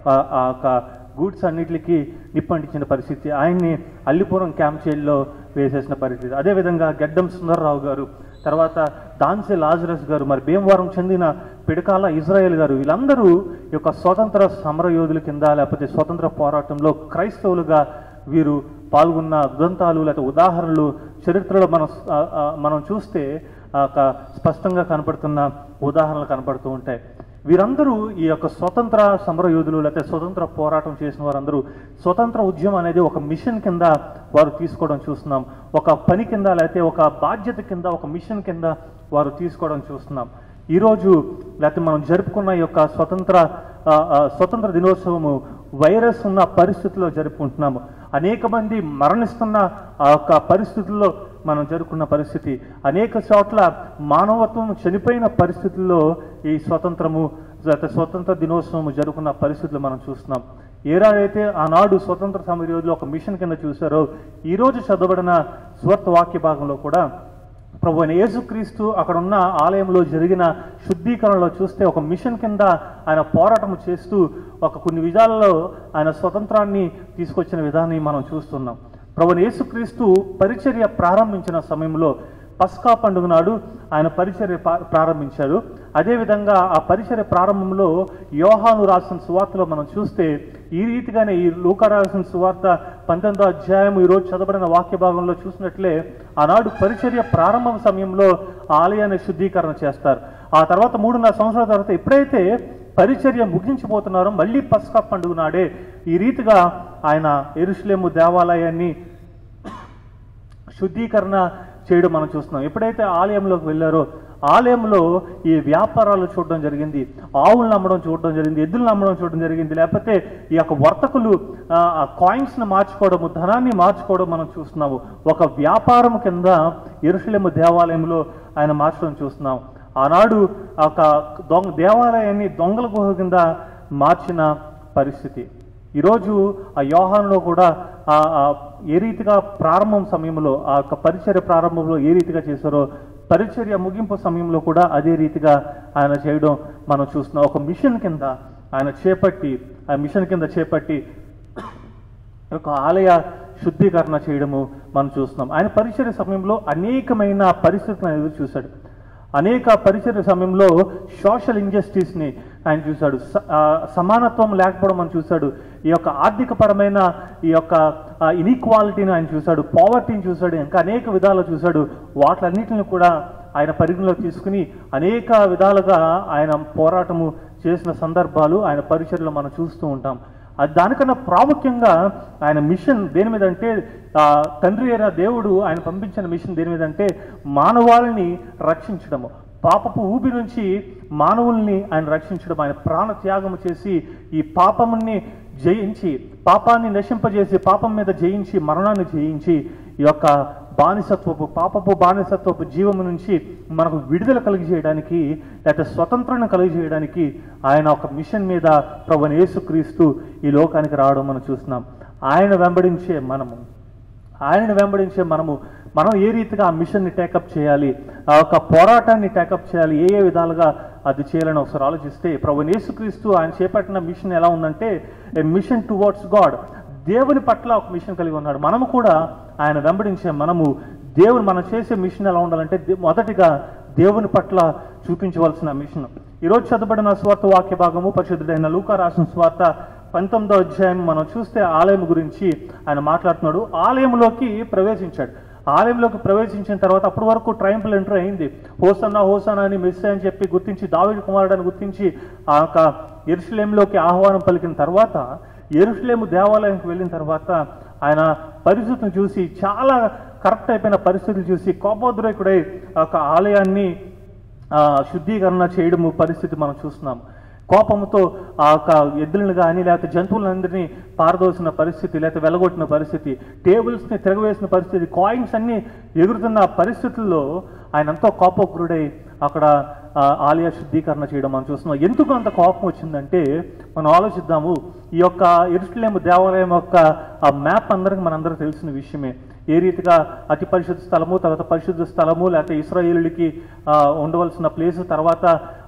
ఆ గూడ్స్ అన్నిటికీ నిప్పంటించిన పరిస్థితి. ఆయన్ని అల్లిపురం క్యాంప్ జైల్లో వేసేసిన పరిస్థితి. అదేవిధంగా గెడ్డం సుందర్రావు గారు, తర్వాత దాన్సే లాజరస్ గారు, మరి భీమవరం చెందిన పిడకాల ఇజ్రాయేల్ గారు, వీళ్ళందరూ ఈ యొక్క స్వతంత్ర సమర యోధుల కింద లేకపోతే స్వతంత్ర పోరాటంలో క్రైస్తవులుగా వీరు పాల్గొన్న ఉదంతాలు లేకపోతే ఉదాహరణలు చరిత్రలో మనం మనం చూస్తే స్పష్టంగా కనపడుతున్న ఉదాహరణలు కనపడుతూ ఉంటాయి. వీరందరూ ఈ యొక్క స్వతంత్ర సమర యోధులు లేకపోతే స్వతంత్ర పోరాటం చేసిన వారందరూ స్వతంత్ర ఉద్యమం అనేది ఒక మిషన్ కింద వారు తీసుకోవడం చూస్తున్నాం. ఒక పని కింద లేకపోతే ఒక బాధ్యత కింద ఒక మిషన్ కింద వారు తీసుకోవడం చూస్తున్నాం. ఈరోజు లేకపోతే మనం జరుపుకున్న ఈ యొక్క స్వతంత్ర స్వతంత్ర దినోత్సవము వైరస్ ఉన్న పరిస్థితుల్లో జరుపుకుంటున్నాము. అనేక మంది మరణిస్తున్న ఆ యొక్క పరిస్థితుల్లో మనం జరుపుకున్న పరిస్థితి, అనేక చోట్ల మానవత్వం చనిపోయిన పరిస్థితుల్లో ఈ స్వతంత్రము స్వతంత్ర దినోత్సవము జరుపుకున్న పరిస్థితులు మనం చూస్తున్నాం. ఏనాడైతే ఆనాడు స్వతంత్ర సమరయోధులు ఒక మిషన్ కింద చూశారో, ఈరోజు చదవబడిన స్వార్థ వాక్య భాగంలో కూడా ప్రభు అయిన యేసుక్రీస్తు అక్కడ ఉన్న ఆలయంలో జరిగిన శుద్ధీకరణలో చూస్తే ఒక మిషన్ కింద ఆయన పోరాటం చేస్తూ ఒక కొన్ని విధాలలో ఆయన స్వతంత్రాన్ని తీసుకొచ్చిన విధానాన్ని మనం చూస్తున్నాం. ప్రభు అయిన యేసుక్రీస్తు పరిచర్య ప్రారంభించిన సమయంలో పస్కా పండుగ నాడు ఆయన పరిచర్య ప్రారంభించాడు. అదేవిధంగా ఆ పరిచర్య ప్రారంభంలో యోహాను రాసిన సువార్తలో మనం చూస్తే ఈ రీతిగానే ఈ లూకా రాసిన సువార్త పంతొమ్మిదో అధ్యాయం ఈరోజు చదవబడిన వాక్య భాగంలో చూసినట్లే ఆనాడు పరిచర్య ప్రారంభం సమయంలో ఆలయాన్ని శుద్ధీకరణ చేస్తారు. ఆ తర్వాత మూడున్నర సంవత్సరాల తర్వాత ఎప్పుడైతే పరిచర్య ముగించిపోతున్నారో మళ్ళీ పస్కా పండుగ నాడే ఈ రీతిగా ఆయన యెరూషలేము దేవాలయాన్ని శుద్ధీకరణ చేయడం మనం చూస్తున్నాం. ఎప్పుడైతే ఆలయంలోకి వెళ్ళారో ఆలయంలో ఈ వ్యాపారాలు చూడడం జరిగింది, ఆవులను అమ్మడం చూడడం జరిగింది, ఎద్దులను అమ్మడం చూడడం జరిగింది, లేకపోతే ఈ యొక్క వర్తకులు ఆ కాయిన్స్ని మార్చుకోవడము, ధనాన్ని మార్చుకోవడం మనం చూస్తున్నాము. ఒక వ్యాపారం కింద యెరూషలేము దేవాలయంలో ఆయన మార్చడం చూస్తున్నాం. ఆనాడు ఒక దొంగ దేవాలయాన్ని దొంగల గుహ కింద మార్చిన పరిస్థితి. ఈరోజు ఆ యోహానులో కూడా ఏ రీతిగా ప్రారంభం సమయంలో ఆ యొక్క పరిచర్య ప్రారంభంలో ఏ రీతిగా చేశారో పరిచర్య ముగింపు సమయంలో కూడా అదే రీతిగా ఆయన చేయడం మనం చూస్తున్నాం. ఒక మిషన్ కింద ఆయన చేపట్టి ఆ మిషన్ కింద చేపట్టి ఒక ఆలయ శుద్ధీకరణ చేయడము మనం చూస్తున్నాం. ఆయన పరిచర్య సమయంలో అనేకమైన పరిస్థితులను ఎదురు చూశాడు. అనేక పరిచర్య సమయంలో సోషల్ ఇంజస్టిస్ని ఆయన చూశాడు, సమానత్వం లేకపోవడం మనం చూశాడు, ఈ యొక్క ఆర్థికపరమైన ఈ యొక్క ఇన్ఈక్వాలిటీని ఆయన చూశాడు, పావర్టీని చూశాడు, ఇంకా అనేక విధాలు చూశాడు. వాటిలన్నిటిని కూడా ఆయన పరిగణలోకి తీసుకుని అనేక విధాలుగా ఆయన పోరాటము చేసిన సందర్భాలు ఆయన పరిచర్యలో మనం చూస్తూ ఉంటాం. అది దానికన్నా ప్రాముఖ్యంగా ఆయన మిషన్ దేని మీద అంటే తండ్రి అయిన దేవుడు ఆయన పంపించిన మిషన్ దేని మీద అంటే మానవాళిని రక్షించడము, పాపపు ఊబి నుంచి మానవుల్ని ఆయన రక్షించడం, ఆయన ప్రాణ త్యాగము చేసి ఈ పాపముని జయించి పాపాన్ని నశింపజేసి పాపం మీద జయించి మరణాన్ని జయించి ఈ యొక్క బానిసత్వపు పాపపు బానిసత్వపు జీవము నుంచి మనకు విడుదల కలిగజేయడానికి లేకపోతే స్వతంత్రాన్ని కలిగజేయడానికి ఆయన ఒక మిషన్ మీద ప్రభువైన యేసుక్రీస్తు ఈ లోకానికి రావడం మనం చూస్తున్నాం. ఆయన వెంబడించే మనము ఆయన వెంబడించే మనము మనం ఏ రీతిగా ఆ మిషన్ని టేకప్ చేయాలి, ఆ యొక్క పోరాటాన్ని టేకప్ చేయాలి, ఏ ఏ విధాలుగా అది చేయాలని ఒకసారి ఆలోచిస్తే ప్రభువైన యేసుక్రీస్తు ఆయన చేపట్టిన మిషన్ ఎలా ఉందంటే ఏ మిషన్ టువర్డ్స్ గాడ్, దేవుని పట్ల ఒక మిషన్ కలిగి ఉన్నాడు. మనము కూడా ఆయన వెంబడించే మనము దేవుని మనం చేసే మిషన్ ఎలా ఉండాలంటే మొదటిగా దేవుని పట్ల చూపించవలసిన మిషన్. ఈరోజు చదవబడిన స్వార్థ వాక్య భాగము పరిశుద్ధుడైన లూకా రాసిన స్వార్థ పంతొమ్మిదో అధ్యాయం మనం చూస్తే ఆలయం గురించి ఆయన మాట్లాడుతున్నాడు. ఆలయంలోకి ప్రవేశించాడు. ఆలయంలోకి ప్రవేశించిన తర్వాత అప్పటి వరకు ట్రయంపుల్ ఎంట్రీ అయింది. హోసన్నా హోసన్నా అని మెస్సీ అని చెప్పి గుర్తించి దావీదు కుమారుడని గుర్తించి ఆ యొక్క యెరూషలేములోకి ఆహ్వానం పలికిన తర్వాత యెరూషలేము దేవాలయంకి వెళ్ళిన తర్వాత ఆయన పరిస్థితిని చూసి చాలా కరెక్ట్ అయిపోయిన పరిస్థితులు చూసి కోపోద్రేకుడై ఒక ఆలయాన్ని శుద్ధీకరణ చేయడము పరిస్థితి మనం చూస్తున్నాం. కోపంతో ఆ యొక్క ఎద్దులను కానీ లేకపోతే జంతువులందరినీ పారదోసిన పరిస్థితి, లేకపోతే వెలగొట్టిన పరిస్థితి, టేబుల్స్ని తిరగవేసిన పరిస్థితి, కాయిన్స్ అన్నీ ఎగురుతున్న పరిస్థితుల్లో ఆయన ఎంతో కోపోగ్రుడై అక్కడ ఆలయ శుద్ధీకరణ చేయడం మనం చూస్తున్నాం. ఎందుకు అంత కోపం వచ్చిందంటే మనం ఆలోచిద్దాము. ఈ యొక్క యెరూషలేము దేవాలయం యొక్క ఆ మ్యాప్ అందరికి మనందరికీ తెలిసిన విషయమే. ఏ రీతిగా అతి పరిశుద్ధ స్థలము, తర్వాత పరిశుద్ధ స్థలము, లేకపోతే ఇశ్రాయేలులకి ఉండవలసిన ప్లేసు, తర్వాత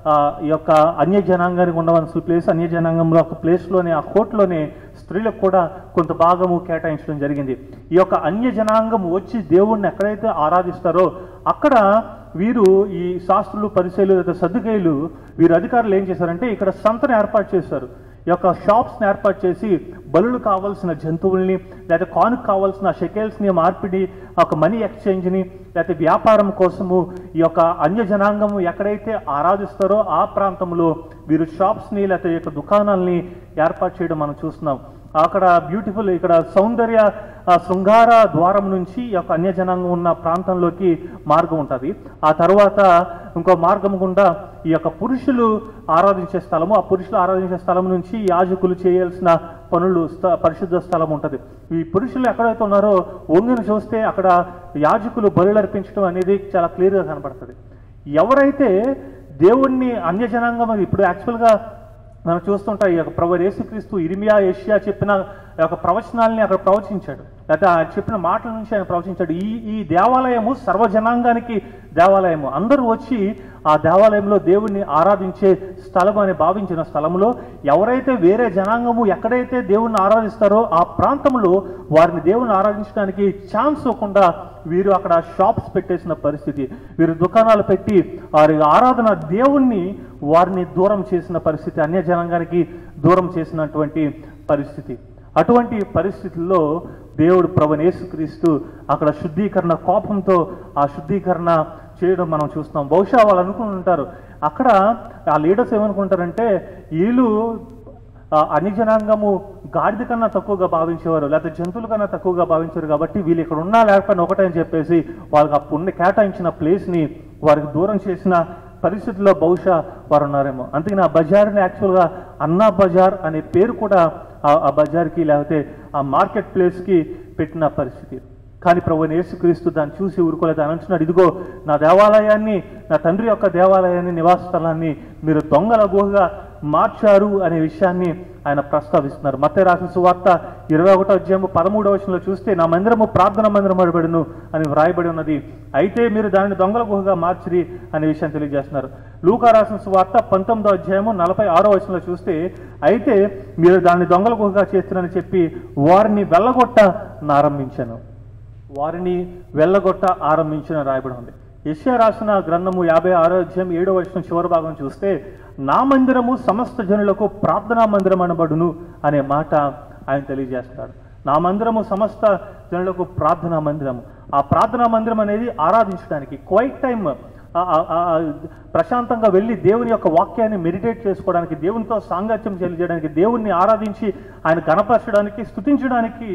ఈ యొక్క అన్య జనాంగానికి ఉండవలసిన ప్లేస్, అన్య జనాంగంలో ఒక ప్లేస్లోనే ఆ కోర్టులోనే స్త్రీలకు కూడా కొంత భాగము కేటాయించడం జరిగింది. ఈ యొక్క అన్య జనాంగం వచ్చి దేవుణ్ణి ఎక్కడైతే ఆరాధిస్తారో అక్కడ వీరు ఈ శాస్త్రులు పరిచయలు లేదా సద్దుకైలు వీరు అధికారులు ఏం చేశారంటే ఇక్కడ సంతను ఏర్పాటు చేశారు. ఈ యొక్క షాప్స్ని ఏర్పాటు చేసి బలులు కావాల్సిన జంతువుల్ని లేదా కానుకు కావాల్సిన షెకెల్స్ని మార్పిడి, ఒక మనీ ఎక్స్చేంజ్ని లేకపోతే వ్యాపారం కోసము ఈ యొక్క అన్య జనాంగము ఎక్కడైతే ఆరాధిస్తారో ఆ ప్రాంతంలో వీరు షాప్స్ని లేకపోతే ఈ యొక్క దుకాణాలని ఏర్పాటు చేయడం మనం చూస్తున్నాం. అక్కడ బ్యూటిఫుల్ ఇక్కడ సౌందర్య శృంగార ద్వారం నుంచి ఈ యొక్క అన్య జనాంగం ఉన్న ప్రాంతంలోకి మార్గం ఉంటుంది. ఆ తర్వాత ఇంకో మార్గం గుండా ఈ యొక్క పురుషులు ఆరాధించే స్థలము, ఆ పురుషులు ఆరాధించే స్థలం నుంచి యాజకులు చేయాల్సిన పనులు పరిశుద్ధ స్థలం ఉంటుంది. ఈ పురుషులు ఎక్కడైతే ఉన్నారో వంగిని చూస్తే అక్కడ యాజకులు బలులు అర్పించడం అనేది చాలా క్లియర్గా కనపడుతుంది. ఎవరైతే దేవుణ్ణి అన్య జనాంగం ఇప్పుడు యాక్చువల్గా మనం చూస్తుంటాం, ఈ యొక్క ప్రభు యేసుక్రీస్తు ఇర్మియా యెషయా చెప్పిన యొక్క ప్రవచనాలని అక్కడ ప్రవచించాడు, లేకపోతే ఆయన చెప్పిన మాటల నుంచి ఆయన ప్రవచించాడు. ఈ ఈ దేవాలయము సర్వజనాంగానికి దేవాలయము, అందరూ వచ్చి ఆ దేవాలయంలో దేవుణ్ణి ఆరాధించే స్థలం అని భావించిన స్థలంలో ఎవరైతే వేరే జనాంగము ఎక్కడైతే దేవుణ్ణి ఆరాధిస్తారో ఆ ప్రాంతంలో వారిని దేవుణ్ణి ఆరాధించడానికి ఛాన్స్ ఇవ్వకుండా వీరు అక్కడ షాప్స్ పెట్టేసిన పరిస్థితి, వీరు దుకాణాలు పెట్టి వారి ఆరాధన దేవుణ్ణి వారిని దూరం చేసిన పరిస్థితి, అన్య జనాంగానికి దూరం చేసినటువంటి పరిస్థితి. అటువంటి పరిస్థితుల్లో దేవుడు ప్రభువైన యేసుక్రీస్తు అక్కడ శుద్ధీకరణ కోపంతో ఆ శుద్ధీకరణ చేయడం మనం చూస్తాం. బహుశా వాళ్ళు అనుకుని ఉంటారు, అక్కడ ఆ లీడర్స్ ఏమనుకుంటారంటే వీళ్ళు అన్ని జనాంగము గాడిద కన్నా తక్కువగా భావించేవారు, లేకపోతే జంతువుల కన్నా తక్కువగా భావించారు, కాబట్టి వీళ్ళు ఇక్కడ ఉన్నా లేకపోయినా ఒకటే అని చెప్పేసి వాళ్ళకి ఆ పుణ్య కేటాయించిన ప్లేస్ని వారికి దూరం చేసిన పరిస్థితుల్లో బహుశా వారు ఉన్నారేమో. అందుకని ఆ బజార్ని యాక్చువల్గా అన్నా బజార్ అనే పేరు కూడా ఆ బజార్కి లేకపోతే ఆ మార్కెట్ ప్లేస్కి పెట్టిన పరిస్థితి. కానీ ప్రభువైన యేసుక్రీస్తు దాన్ని చూసి ఊరుకోలేదు. ఆయన అంటున్నాడు, ఇదిగో నా దేవాలయాన్ని, నా తండ్రి యొక్క దేవాలయాన్ని, నివాస స్థలాన్ని మీరు దొంగల గుహగా మార్చారు అనే విషయాన్ని ఆయన ప్రస్తావిస్తున్నారు. మత్తయి రాసిన సువార్త ఇరవై ఒకటో అధ్యాయము పదమూడవ వచనంలో చూస్తే నా మందిరము ప్రార్థన మందిరం అడబడును అని వ్రాయబడి ఉన్నది, అయితే మీరు దానిని దొంగల గుహగా మార్చిరి అనే విషయాన్ని తెలియజేస్తున్నారు. లూకా రాసిన సువార్త పంతొమ్మిదో అధ్యాయము నలభై ఆరో వచనంలో చూస్తే అయితే మీరు దాన్ని దొంగల గుహగా చేస్తున్నారని చెప్పి వారిని వెళ్ళగొట్ట ఆరంభించాను వారిని వెళ్ళగొట్ట ఆరంభించిన రాయబడి ఉంది. యెషయా రాసిన గ్రంథము యాభై ఆరో అధ్యాయం ఏడో వచనం చివరి భాగం చూస్తే నా మందిరము సమస్త జనులకు ప్రార్థనా మందిరం అనబడును అనే మాట ఆయన తెలియజేస్తాడు. నా మందిరము సమస్త జనులకు ప్రార్థనా మందిరము. ఆ ప్రార్థనా మందిరం అనేది ఆరాధించడానికి, క్వైట్ టైం, ప్రశాంతంగా వెళ్ళి దేవుని యొక్క వాక్యాన్ని మెడిటేట్ చేసుకోవడానికి, దేవునితో సాంగత్యం చేయడానికి, దేవుణ్ణి ఆరాధించి ఆయన గణపరచడానికి, స్తుతించడానికి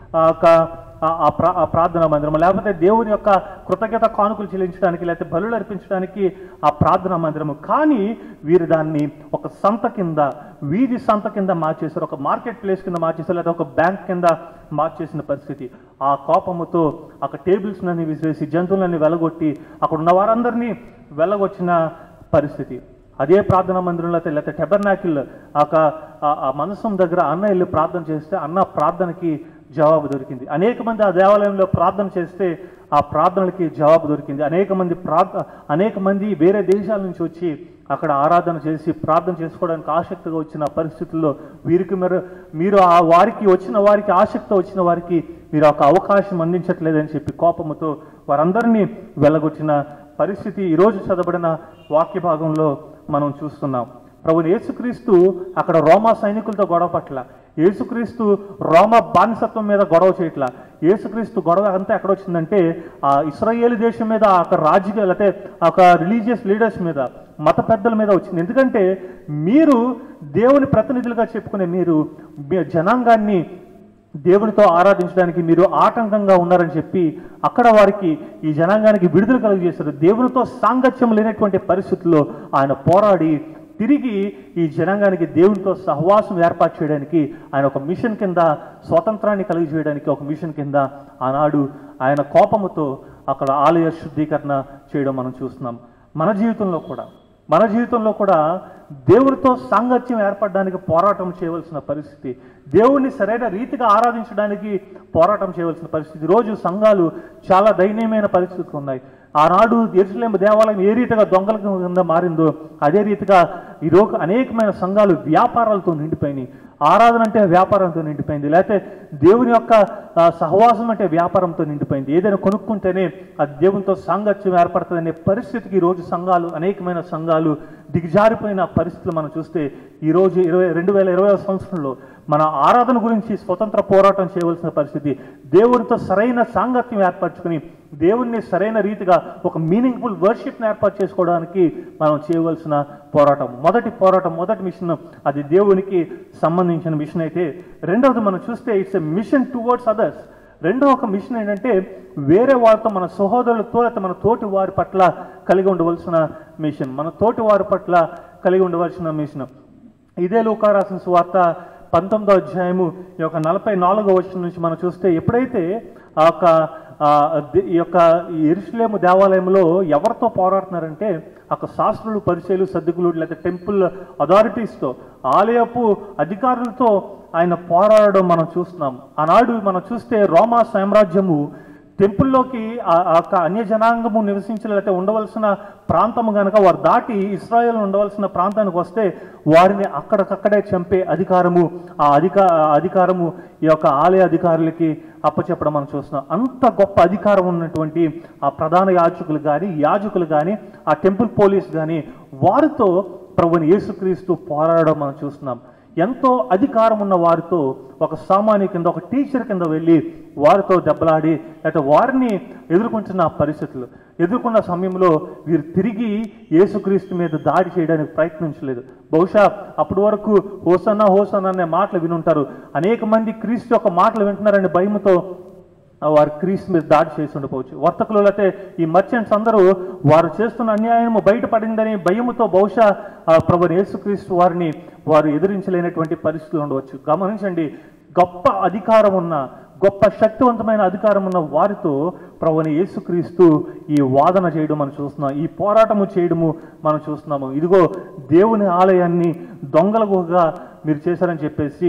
ఆ ప్రా ఆ ప్రార్థనా మందిరం, లేకపోతే దేవుని యొక్క కృతజ్ఞత కానుకలు చెల్లించడానికి, లేకపోతే బలులు అర్పించడానికి ఆ ప్రార్థనా మందిరము. కానీ వీరు దాన్ని ఒక సంత కింద, వీధి సంత కింద మార్చేశారు, ఒక మార్కెట్ ప్లేస్ కింద మార్చేశారు, లేదా ఒక బ్యాంక్ కింద మార్చేసిన పరిస్థితి. ఆ కోపముతో అక్కడ టేబుల్స్ని విసిరేసి జంతువులని వెళ్ళగొట్టి అక్కడ ఉన్న వారందరినీ వెళ్ళగొచ్చిన పరిస్థితి. అదే ప్రార్థనా మందిరంలో లేకపోతే టెబర్నాకిల్ ఒక ఆ మనసం దగ్గర అన్న వెళ్ళి ప్రార్థన చేస్తే అన్న ప్రార్థనకి జవాబు దొరికింది. అనేక మంది ఆ దేవాలయంలో ప్రార్థన చేస్తే ఆ ప్రార్థనలకి జవాబు దొరికింది. అనేక మంది ప్రార్థ అనేక మంది వేరే దేశాల నుంచి వచ్చి అక్కడ ఆరాధన చేసి ప్రార్థన చేసుకోవడానికి ఆసక్తిగా వచ్చిన పరిస్థితుల్లో వీరికి మీరు మీరు ఆ వారికి వచ్చిన వారికి ఆసక్తి వచ్చిన వారికి మీరు ఒక అవకాశం అందించట్లేదని చెప్పి కోపముతో వారందరినీ వెళ్ళగొట్టిన పరిస్థితి ఈరోజు చదవబడిన వాక్య భాగంలో మనం చూస్తున్నాం. ప్రభువైన యేసుక్రీస్తు అక్కడ రోమా సైనికులతో గొడవ పట్ల, యేసుక్రీస్తు రోమా బానిసత్వం మీద గొడవ చేయట్లా. యేసుక్రీస్తు గొడవ అంతా ఎక్కడ వచ్చిందంటే ఆ ఇశ్రాయేలు దేశం మీద, ఒక రాజకీయ లేకపోతే ఒక రిలీజియస్ లీడర్స్ మీద, మత పెద్దల మీద వచ్చింది. ఎందుకంటే మీరు దేవుని ప్రతినిధులుగా చెప్పుకునే మీరు జనాంగాన్ని దేవునితో ఆరాధించడానికి మీరు ఆటంకంగా ఉన్నారని చెప్పి అక్కడ వారికి ఈ జనాంగానికి విడుదల కలుగజేశారు. దేవునితో సాంగత్యం లేనటువంటి పరిస్థితుల్లో ఆయన పోరాడి తిరిగి ఈ జనాంగానికి దేవునితో సహవాసం ఏర్పాటు చేయడానికి ఆయన ఒక మిషన్ కింద, స్వాతంత్రాన్ని కలిగజేయడానికి ఒక మిషన్ కింద ఆనాడు ఆయన కోపముతో అక్కడ ఆలయ శుద్ధీకరణ చేయడం మనం చూస్తున్నాం. మన జీవితంలో కూడా మన జీవితంలో కూడా దేవునితో సాంగత్యం ఏర్పడడానికి పోరాటం చేయవలసిన పరిస్థితి, దేవుణ్ణి సరైన రీతిగా ఆరాధించడానికి పోరాటం చేయవలసిన పరిస్థితి. ఈరోజు సంఘాలు చాలా దయనీయమైన పరిస్థితులు ఉన్నాయి. ఆనాడు యెరూషలేము దేవాలయం ఏ రీతిగా దొంగల కింద మారిందో అదే రీతిగా ఈరోజు అనేకమైన సంఘాలు వ్యాపారాలతో నిండిపోయినాయి. ఆరాధన అంటే వ్యాపారంతో నిండిపోయింది, లేకపోతే దేవుని యొక్క సహవాసం అంటే వ్యాపారంతో నిండిపోయింది. ఏదైనా కొనుక్కుంటేనే అది దేవునితో సాంగత్యం ఏర్పడుతుందనే పరిస్థితికి ఈరోజు సంఘాలు, అనేకమైన సంఘాలు దిగజారిపోయిన పరిస్థితులు మనం చూస్తే ఈరోజు ఇరవై రెండు వేల ఇరవై సంవత్సరంలో మన ఆరాధన గురించి స్వతంత్ర పోరాటం చేయవలసిన పరిస్థితి, దేవునితో సరైన సాంగత్యం ఏర్పరచుకుని దేవుణ్ణి సరైన రీతిగా ఒక మీనింగ్ఫుల్ వర్షిప్ని ఏర్పాటు చేసుకోవడానికి మనం చేయవలసిన పోరాటం. మొదటి పోరాటం, మొదటి మిషన్ అది దేవునికి సంబంధించిన మిషన్ అయితే, రెండవది మనం చూస్తే it's a mission towards others. రెండో ఒక మిషన్ ఏంటంటే వేరే వాళ్ళతో, మన సహోదరులతో లేకపోతే మన తోటి వారి పట్ల కలిగి ఉండవలసిన మిషన్, మన తోటి వారి పట్ల కలిగి ఉండవలసిన మిషన్. ఇదే లూకా రాసిన సువార్త పంతొమ్మిదో అధ్యాయము ఈ యొక్క నలభై నాలుగో వచనం నుంచి మనం చూస్తే, ఎప్పుడైతే ఆ యొక్క ఈ యొక్క యెరూషలేము దేవాలయంలో ఎవరితో పోరాడుతున్నారంటే అక్కడ శాస్త్రులు, పరిచయులు, సద్దుకులు లేకపోతే టెంపుల్ అథారిటీస్తో, ఆలయపు అధికారులతో ఆయన పోరాడడం మనం చూస్తున్నాం. ఆనాడు మనం చూస్తే రోమా సామ్రాజ్యము టెంపుల్లోకి ఆ అన్య జనాంగము నివసించలేకపోతే ఉండవలసిన ప్రాంతము కనుక వారు దాటి ఇశ్రాయేల్ ఉండవలసిన ప్రాంతానికి వస్తే వారిని అక్కడికక్కడే చంపే అధికారము, ఆ అధికా అధికారము ఈ యొక్క ఆలయ అధికారులకి అప్పచెప్పడం మనం చూస్తున్నాం. అంత గొప్ప అధికారం ఉన్నటువంటి ఆ ప్రధాన యాజకులు కానీ యాజకులు కానీ ఆ టెంపుల్ పోలీస్ కానీ వారితో ప్రభువుని యేసుక్రీస్తు పోరాడడం మనం చూస్తున్నాం. ఎంతో అధికారం ఉన్న వారితో ఒక సామాన్య కింద, ఒక టీచర్ కింద వెళ్ళి వారితో దెబ్బలాడి లేకపోతే వారిని ఎదుర్కొంటున్న పరిస్థితులు ఎదుర్కొన్న సమయంలో వీరు తిరిగి యేసుక్రీస్తు మీద దాడి చేయడానికి ప్రయత్నించలేదు. బహుశా అప్పటి వరకు హోసన్నా హోసన్నా అనే మాటలు వినుంటారు. అనేక మంది క్రీస్తు యొక్క మాటలు వింటున్నారనే భయంతో వారు క్రీస్తు మీద దాడి చేసి ఉండకపోవచ్చు. వర్తకులు లేకపోతే ఈ మర్చెంట్స్ అందరూ వారు చేస్తున్న అన్యాయము బయటపడిందని భయముతో బహుశా ప్రభువు యేసుక్రీస్తు వారిని వారు ఎదిరించలేనటువంటి పరిస్థితులు ఉండవచ్చు. గమనించండి, గొప్ప అధికారం ఉన్న, గొప్ప శక్తివంతమైన అధికారం ఉన్న వారితో ప్రభువుని యేసుక్రీస్తు ఈ వాదన చేయడం మనం చూస్తున్నాం, ఈ పోరాటము చేయడము మనం చూస్తున్నాము. ఇదిగో దేవుని ఆలయాన్ని దొంగల గుహగా మీరు చేశారని చెప్పేసి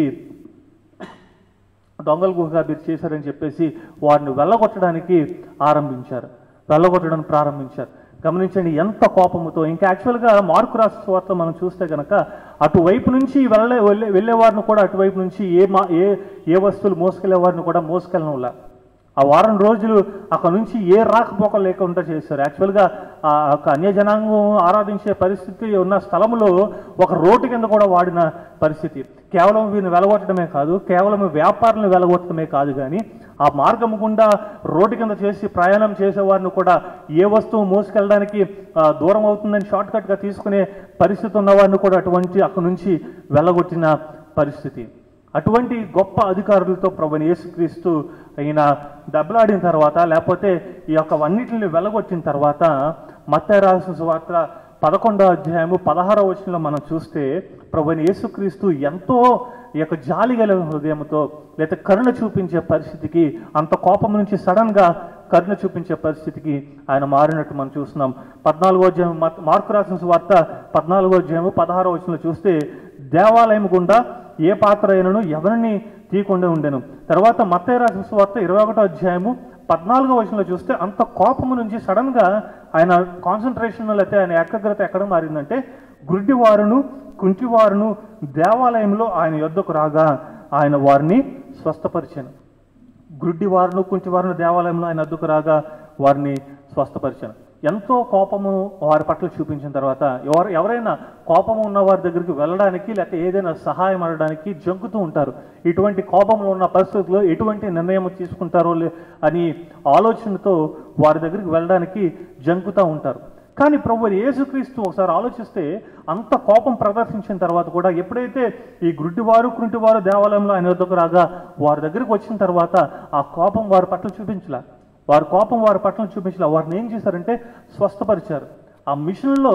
దొంగల గుహగా మీరు చేశారని చెప్పేసి వారిని వెళ్ళగొట్టడానికి ఆరంభించారు వెళ్ళగొట్టడానికి ప్రారంభించారు. గమనించండి ఎంత కోపముతో. ఇంకా యాక్చువల్గా మార్కు రాసిన సువార్త మనం చూస్తే కనుక అటువైపు నుంచి వెళ్ళే వెళ్ళే వెళ్ళేవారిని కూడా అటువైపు నుంచి ఏ మా ఏ ఏ వస్తువులు మోసుకెళ్లే వారిని కూడా మోసుకెళ్ళడంలా ఆ వారం రోజులు అక్కడ నుంచి ఏ రాకపోకలు లేకుండా చేశారు. యాక్చువల్గా ఆ అన్య జనాంగం ఆరాధించే పరిస్థితి ఉన్న స్థలంలో ఒక రోడ్డు కింద కూడా వాడిన పరిస్థితి. కేవలం వీరిని వెలగొట్టడమే కాదు, కేవలం వ్యాపారులను వెలగొట్టడమే కాదు, కానీ ఆ మార్గం గుండా రోడ్డు కింద చేసి ప్రయాణం చేసేవారిని కూడా ఏ వస్తువు మోసుకెళ్ళడానికి దూరం అవుతుందని షార్ట్ కట్గా తీసుకునే పరిస్థితి ఉన్నవారిని కూడా అటువంటి అక్కడి నుంచి వెళ్ళగొట్టిన పరిస్థితి. అటువంటి గొప్ప అధికారులతో ప్రభువుని యేసుక్రీస్తు ఈయన దెబ్బలాడిన తర్వాత, లేకపోతే ఈ యొక్క అన్నిటిని వెళ్ళగొట్టిన తర్వాత మత్తయి రాసిన సువార్త పదకొండో అధ్యాయము పదహారో వచనంలో మనం చూస్తే ప్రభువుని యేసుక్రీస్తు ఎంతో ఈ యొక్క జాలి గల హృదయంతో లేదా కరుణ చూపించే పరిస్థితికి, అంత కోపం నుంచి సడన్గా కరుణ చూపించే పరిస్థితికి ఆయన మారినట్టు మనం చూస్తున్నాం. పద్నాలుగో అధ్యాయం మార్కు రాసిన సువార్త పద్నాలుగో అధ్యాయము పదహారో వచనంలో చూస్తే దేవాలయం గుండా ఏ పాత్ర అయినను ఎవరిని తీయకుండా ఉండెను. తర్వాత మత్తయి రాసిన సువార్త ఇరవై ఒకటో అధ్యాయము పద్నాలుగో వచనంలో చూస్తే అంత కోపము నుంచి సడన్గా ఆయన కాన్సన్ట్రేషన్ లేకపోతే ఆయన ఏకాగ్రత ఎక్కడ మారిందంటే గుడ్డివారును కుంటివారును దేవాలయంలో ఆయన యొద్దకు రాగా ఆయన వారిని స్వస్థపరిచాను. గుడ్డివారును కుంటివారును దేవాలయంలో ఆయన యొద్దకు రాగా వారిని స్వస్థపరిచాను. ఎంతో కోపము వారి పట్ల చూపించిన తర్వాత ఎవరు ఎవరైనా కోపము ఉన్న వారి దగ్గరికి వెళ్ళడానికి లేకపోతే ఏదైనా సహాయం అడగడానికి జంకుతూ ఉంటారు. ఇటువంటి కోపంలో ఉన్న పరిస్థితుల్లో ఎటువంటి నిర్ణయం తీసుకుంటారో అని ఆలోచనతో వారి దగ్గరికి వెళ్ళడానికి జంకుతూ ఉంటారు. కానీ ప్రభువు యేసుక్రీస్తు ఒకసారి ఆలోచిస్తే అంత కోపం ప్రదర్శించిన తర్వాత కూడా ఎప్పుడైతే ఈ గుడ్డివారు కుంటివారు దేవాలయంలో ఆయన వద్దకు రాగా వారి దగ్గరికి వచ్చిన తర్వాత ఆ కోపం వారి పట్ల చూపించలే వారి కోపం వారి పట్ల చూపించలే వారిని ఏం చేశారంటే స్వస్థపరిచారు. ఆ మిషన్లో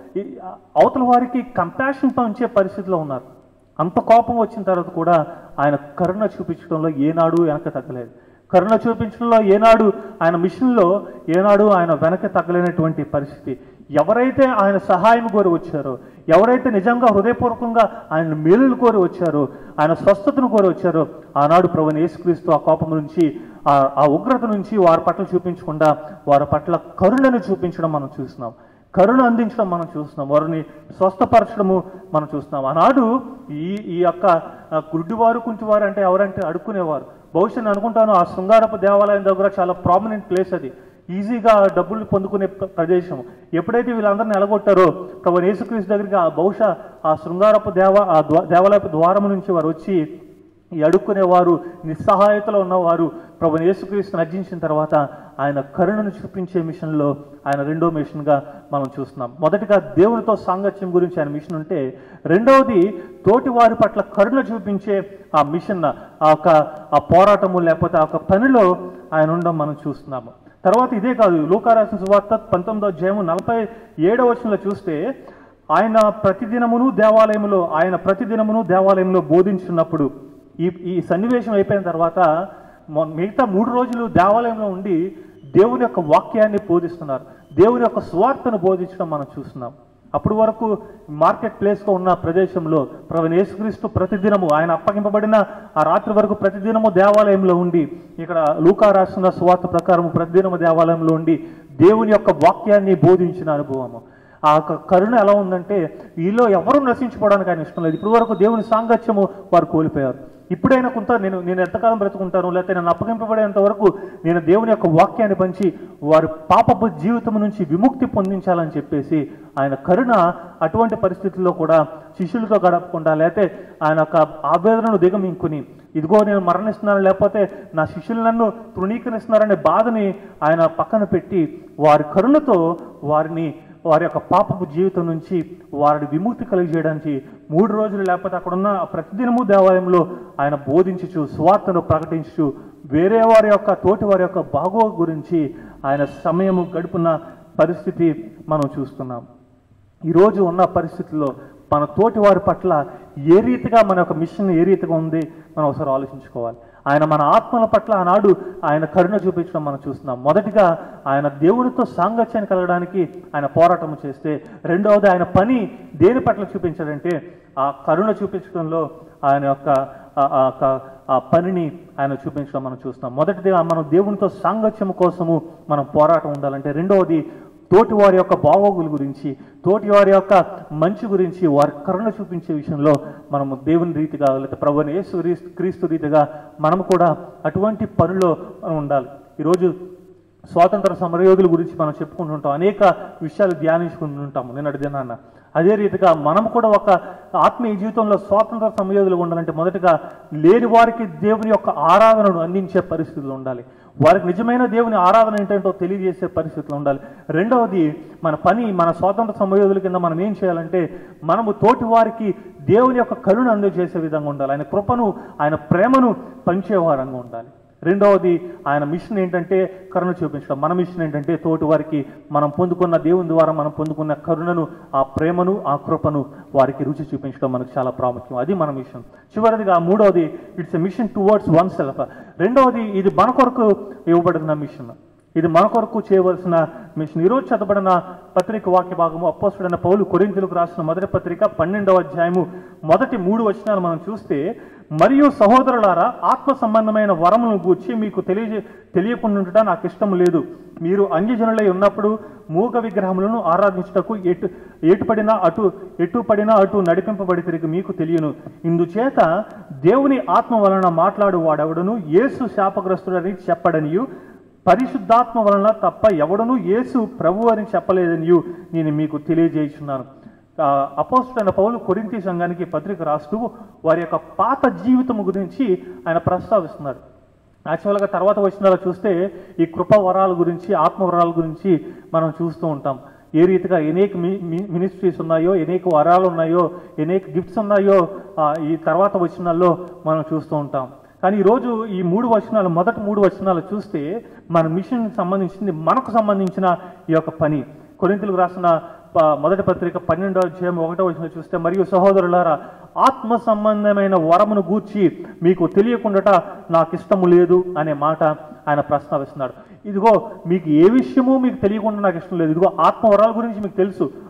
అవతల వారికి కంపాషన్తో ఉంచే పరిస్థితిలో ఉన్నారు. అంత కోపం వచ్చిన తర్వాత కూడా ఆయన కరుణ చూపించడంలో ఏనాడు వెనక తగ్గలేదు. కరుణ చూపించడంలో ఏనాడు ఆయన మిషన్లో ఏనాడు ఆయన వెనక తగ్గలేనటువంటి పరిస్థితి. ఎవరైతే ఆయన సహాయం కోరి వచ్చారో, ఎవరైతే నిజంగా హృదయపూర్వకంగా ఆయన మేలులు కోరి వచ్చారో, ఆయన స్వస్థతను కోరి వచ్చారో ఆనాడు ప్రభువుని యేసుక్రీస్తు ఆ కోపం నుంచి ఆ ఉగ్రత నుంచి వారి పట్ల చూపించకుండా వారి పట్ల కరుణను చూపించడం మనం చూస్తున్నాం. కరుణ అందించడం మనం చూస్తున్నాం, వారిని స్వస్థపరచడము మనం చూస్తున్నాం. ఆనాడు ఈ ఈ యొక్క గుడ్డివారు కుంటివారు అంటే ఎవరంటే అడుక్కునేవారు. బహుశా నేను అనుకుంటాను ఆ శృంగారపు దేవాలయం దగ్గర చాలా ప్రామినెంట్ ప్లేస్ అది, ఈజీగా డబ్బులు పొందుకునే ప్రదేశం. ఎప్పుడైతే వీళ్ళందరినీ ఎలగొట్టారో ప్రభు యేసుక్రీస్తు దగ్గరికి బహుశా ఆ శృంగారపు దేవ ఆ దేవాలయపు ద్వారం నుంచి వారు వచ్చి ఈ అడుక్కునేవారు, నిస్సహాయతలో ఉన్నవారు ప్రభు యేసుక్రీస్తుని అర్జించిన తర్వాత ఆయన కరుణను చూపించే మిషన్లో ఆయన రెండో మిషన్గా మనం చూస్తున్నాం. మొదటిగా దేవునితో సాంగత్యం గురించి ఆయన మిషన్ ఉంటే, రెండవది తోటి వారి పట్ల కరుణ చూపించే ఆ మిషన్, ఆ యొక్క ఆ పోరాటము లేకపోతే ఆ యొక్క పనిలో ఆయన ఉండడం మనం చూస్తున్నాము. తర్వాత ఇదే కాదు, లూకా రాసిన సువార్త పంతొమ్మిదో అధ్యాయము నలభై ఏడవ వచనంలో చూస్తే ఆయన ప్రతిదినమును దేవాలయంలో ఆయన ప్రతిదినమును దేవాలయంలో బోధించున్నప్పుడు ఈ ఈ సన్నివేశం అయిపోయిన తర్వాత మిగతా మూడు రోజులు దేవాలయంలో ఉండి దేవుని యొక్క వాక్యాన్ని బోధిస్తున్నారు, దేవుని యొక్క సువార్తను బోధించడం మనం చూస్తున్నాం. అప్పటి వరకు మార్కెట్ ప్లేస్గా ఉన్న ప్రదేశంలో ప్రభు యేసుక్రీస్తు ప్రతిదినము ఆయన అప్పగింపబడిన ఆ రాత్రి వరకు ప్రతిదినము దేవాలయంలో ఉండి, ఇక్కడ లూకా రాసిన సువార్త ప్రకారం ప్రతిదినము దేవాలయంలో ఉండి దేవుని యొక్క వాక్యాన్ని బోధించిన అనుభవము. ఆ కరుణ ఎలా ఉందంటే వీళ్ళు ఎవరూ నశించుకోవడానికి ఆయన ఇష్టం లేదు. ఇప్పటి వరకు దేవుని సాంగత్యము వారు కోల్పోయారు. ఇప్పుడైనా కొంత నేను నేను ఎంతకాలం బ్రతుకుంటాను, లేకపోతే నేను అప్పగింపబడేంత వరకు నేను దేవుని యొక్క వాక్యాన్ని పంచి వారి పాపపు జీవితం నుంచి విముక్తి పొందించాలని చెప్పేసి ఆయన కరుణ అటువంటి పరిస్థితుల్లో కూడా శిష్యులతో గడపకుండా, లేకపోతే ఆయన యొక్క ఆవేదనను దిగమింకుని ఇదిగో నేను మరణిస్తున్నాను, లేకపోతే నా శిష్యులు నన్ను తృణీకరిస్తున్నారనే బాధని ఆయన పక్కన పెట్టి వారి కరుణతో వారిని వారి యొక్క పాపపు జీవితం నుంచి వారిని విముక్తి కలిగజేయడానికి మూడు రోజులు లేకపోతే అక్కడున్న ప్రతిదినము దేవాలయంలో ఆయన బోధించుచు సువార్తను ప్రకటించు వేరే వారి యొక్క తోటి వారి యొక్క బాగో గురించి ఆయన సమయము గడుపున్న పరిస్థితి మనం చూస్తున్నాం. ఈరోజు ఉన్న పరిస్థితుల్లో మన తోటి వారి పట్ల ఏ రీతిగా మన యొక్క మిషన్ ఏ రీతిగా ఉంది మనం ఒకసారి ఆలోచించుకోవాలి. ఆయన మన ఆత్మల పట్ల ఆనాడు ఆయన కరుణ చూపించడం మనం చూస్తున్నాం. మొదటిగా ఆయన దేవునితో సాంగత్యాన్ని కలగడానికి ఆయన పోరాటం చేస్తే, రెండవది ఆయన పని దేని పట్ల చూపించాడంటే ఆ కరుణ చూపించడంలో ఆయన యొక్క ఆ పనిని ఆయన చూపించడం మనం చూస్తున్నాం. మొదటిదిగా మనం దేవునితో సాంగత్యం కోసము మనం పోరాటం ఉండాలంటే, రెండవది తోటి వారి యొక్క బాగోగుల గురించి, తోటి వారి యొక్క మంచి గురించి వారి కరుణ చూపించే విషయంలో మనము దేవుని రీతిగా లేకపోతే ప్రభువుని యేసు క్రీస్తు రీతిగా మనము కూడా అటువంటి పనిలో మనం ఉండాలి. ఈరోజు స్వాతంత్ర సమరయోధుల గురించి మనం చెప్పుకుంటుంటాం, అనేక విషయాలు ధ్యానించుకుంటుంటాము నిన్నటి దినాన్న. అదే రీతిగా మనం కూడా ఒక ఆత్మీయ జీవితంలో స్వాతంత్ర సమరయోధులు ఉండాలంటే మొదటగా లేని వారికి దేవుని యొక్క ఆరాధనను అందించే పరిస్థితులు ఉండాలి. వారికి నిజమైన దేవుని ఆరాధన ఏంటంటో తెలియజేసే పరిస్థితులు ఉండాలి. రెండవది మన పని, మన స్వాతంత్ర సమరయోధుల కింద మనం ఏం చేయాలంటే మనము తోటి వారికి దేవుని యొక్క కరుణ అందజేసే విధంగా ఉండాలి. ఆయన కృపను ఆయన ప్రేమను పంచే వారంగా ఉండాలి. రెండవది ఆయన మిషన్ ఏంటంటే కరుణ చూపించడం. మన మిషన్ ఏంటంటే తోటి వారికి మనం పొందుకున్న దేవుని ద్వారా మనం పొందుకున్న కరుణను, ఆ ప్రేమను, ఆ కృపను వారికి రుచి చూపించడం మనకు చాలా ప్రాముఖ్యం. అది మన మిషన్. చివరిదిగా మూడవది it's a mission towards oneself. రెండవది ఇది మన కొరకు ఇవ్వబడిన మిషన్, ఇది మన కొరకు చేయవలసిన మిషన్. ఈరోజు చదవబడిన పత్రిక వాక్య భాగము అపోస్తలుడైన పౌలు కొరింథీయులకు రాసిన మొదటి పత్రిక పన్నెండవ అధ్యాయము మొదటి మూడు వచనాలు మనం చూస్తే, మరియు సహోదరులారా ఆత్మ సంబంధమైన వరములను గూర్చి మీకు తెలియజే తెలియకుండా నాకు ఇష్టం లేదు. మీరు అన్యజనులై ఉన్నప్పుడు మూగ విగ్రహములను ఆరాధించుటకు ఎటు ఎటుపడినా అటు ఎటు పడినా అటు నడిపింపబడి తిరిగి మీకు తెలియను. ఇందుచేత దేవుని ఆత్మ వలన మాట్లాడు వాడెవడను యేసు శాపగ్రస్తుడని చెప్పడనియు, పరిశుద్ధాత్మ వలన తప్ప ఎవడనూ యేసు ప్రభు అని చెప్పలేదనియు నేను మీకు తెలియజేయుచున్నాను. అపోస్తలుడైన పౌలు కొరింథీ సంఘానికి పత్రిక రాస్తూ వారి యొక్క పాత జీవితం గురించి ఆయన ప్రస్తావిస్తున్నాడు. యాక్చువల్గా తర్వాత వచనాలు చూస్తే ఈ కృప వరాల గురించి, ఆత్మ వరాల గురించి మనం చూస్తూ ఉంటాం. ఏ రీతిగా అనేక మినిస్ట్రీస్ ఉన్నాయో, అనేక వరాలు ఉన్నాయో, అనేక గిఫ్ట్స్ ఉన్నాయో ఈ తర్వాత వచనాల్లో మనం చూస్తూ ఉంటాం. కానీ ఈరోజు ఈ మూడు వచనాలు, మొదటి మూడు వచనాలు చూస్తే మన మిషన్కి సంబంధించింది, మనకు సంబంధించిన ఈ యొక్క పని. కొరింథీయులకు రాసిన మొదటి పత్రిక పన్నెండో అధ్యాయం ఒకటో వచనం చూస్తే, మరియు సహోదరులారా ఆత్మ సంబంధమైన వరమును గూర్చి మీకు తెలియకుండా నాకు ఇష్టము లేదు అనే మాట ఆయన ప్రస్తావిస్తున్నాడు. ఇదిగో మీకు ఏ విషయమూ మీకు తెలియకుండా నాకు ఇష్టం లేదు. ఇదిగో ఆత్మ వరాల గురించి మీకు తెలుసు,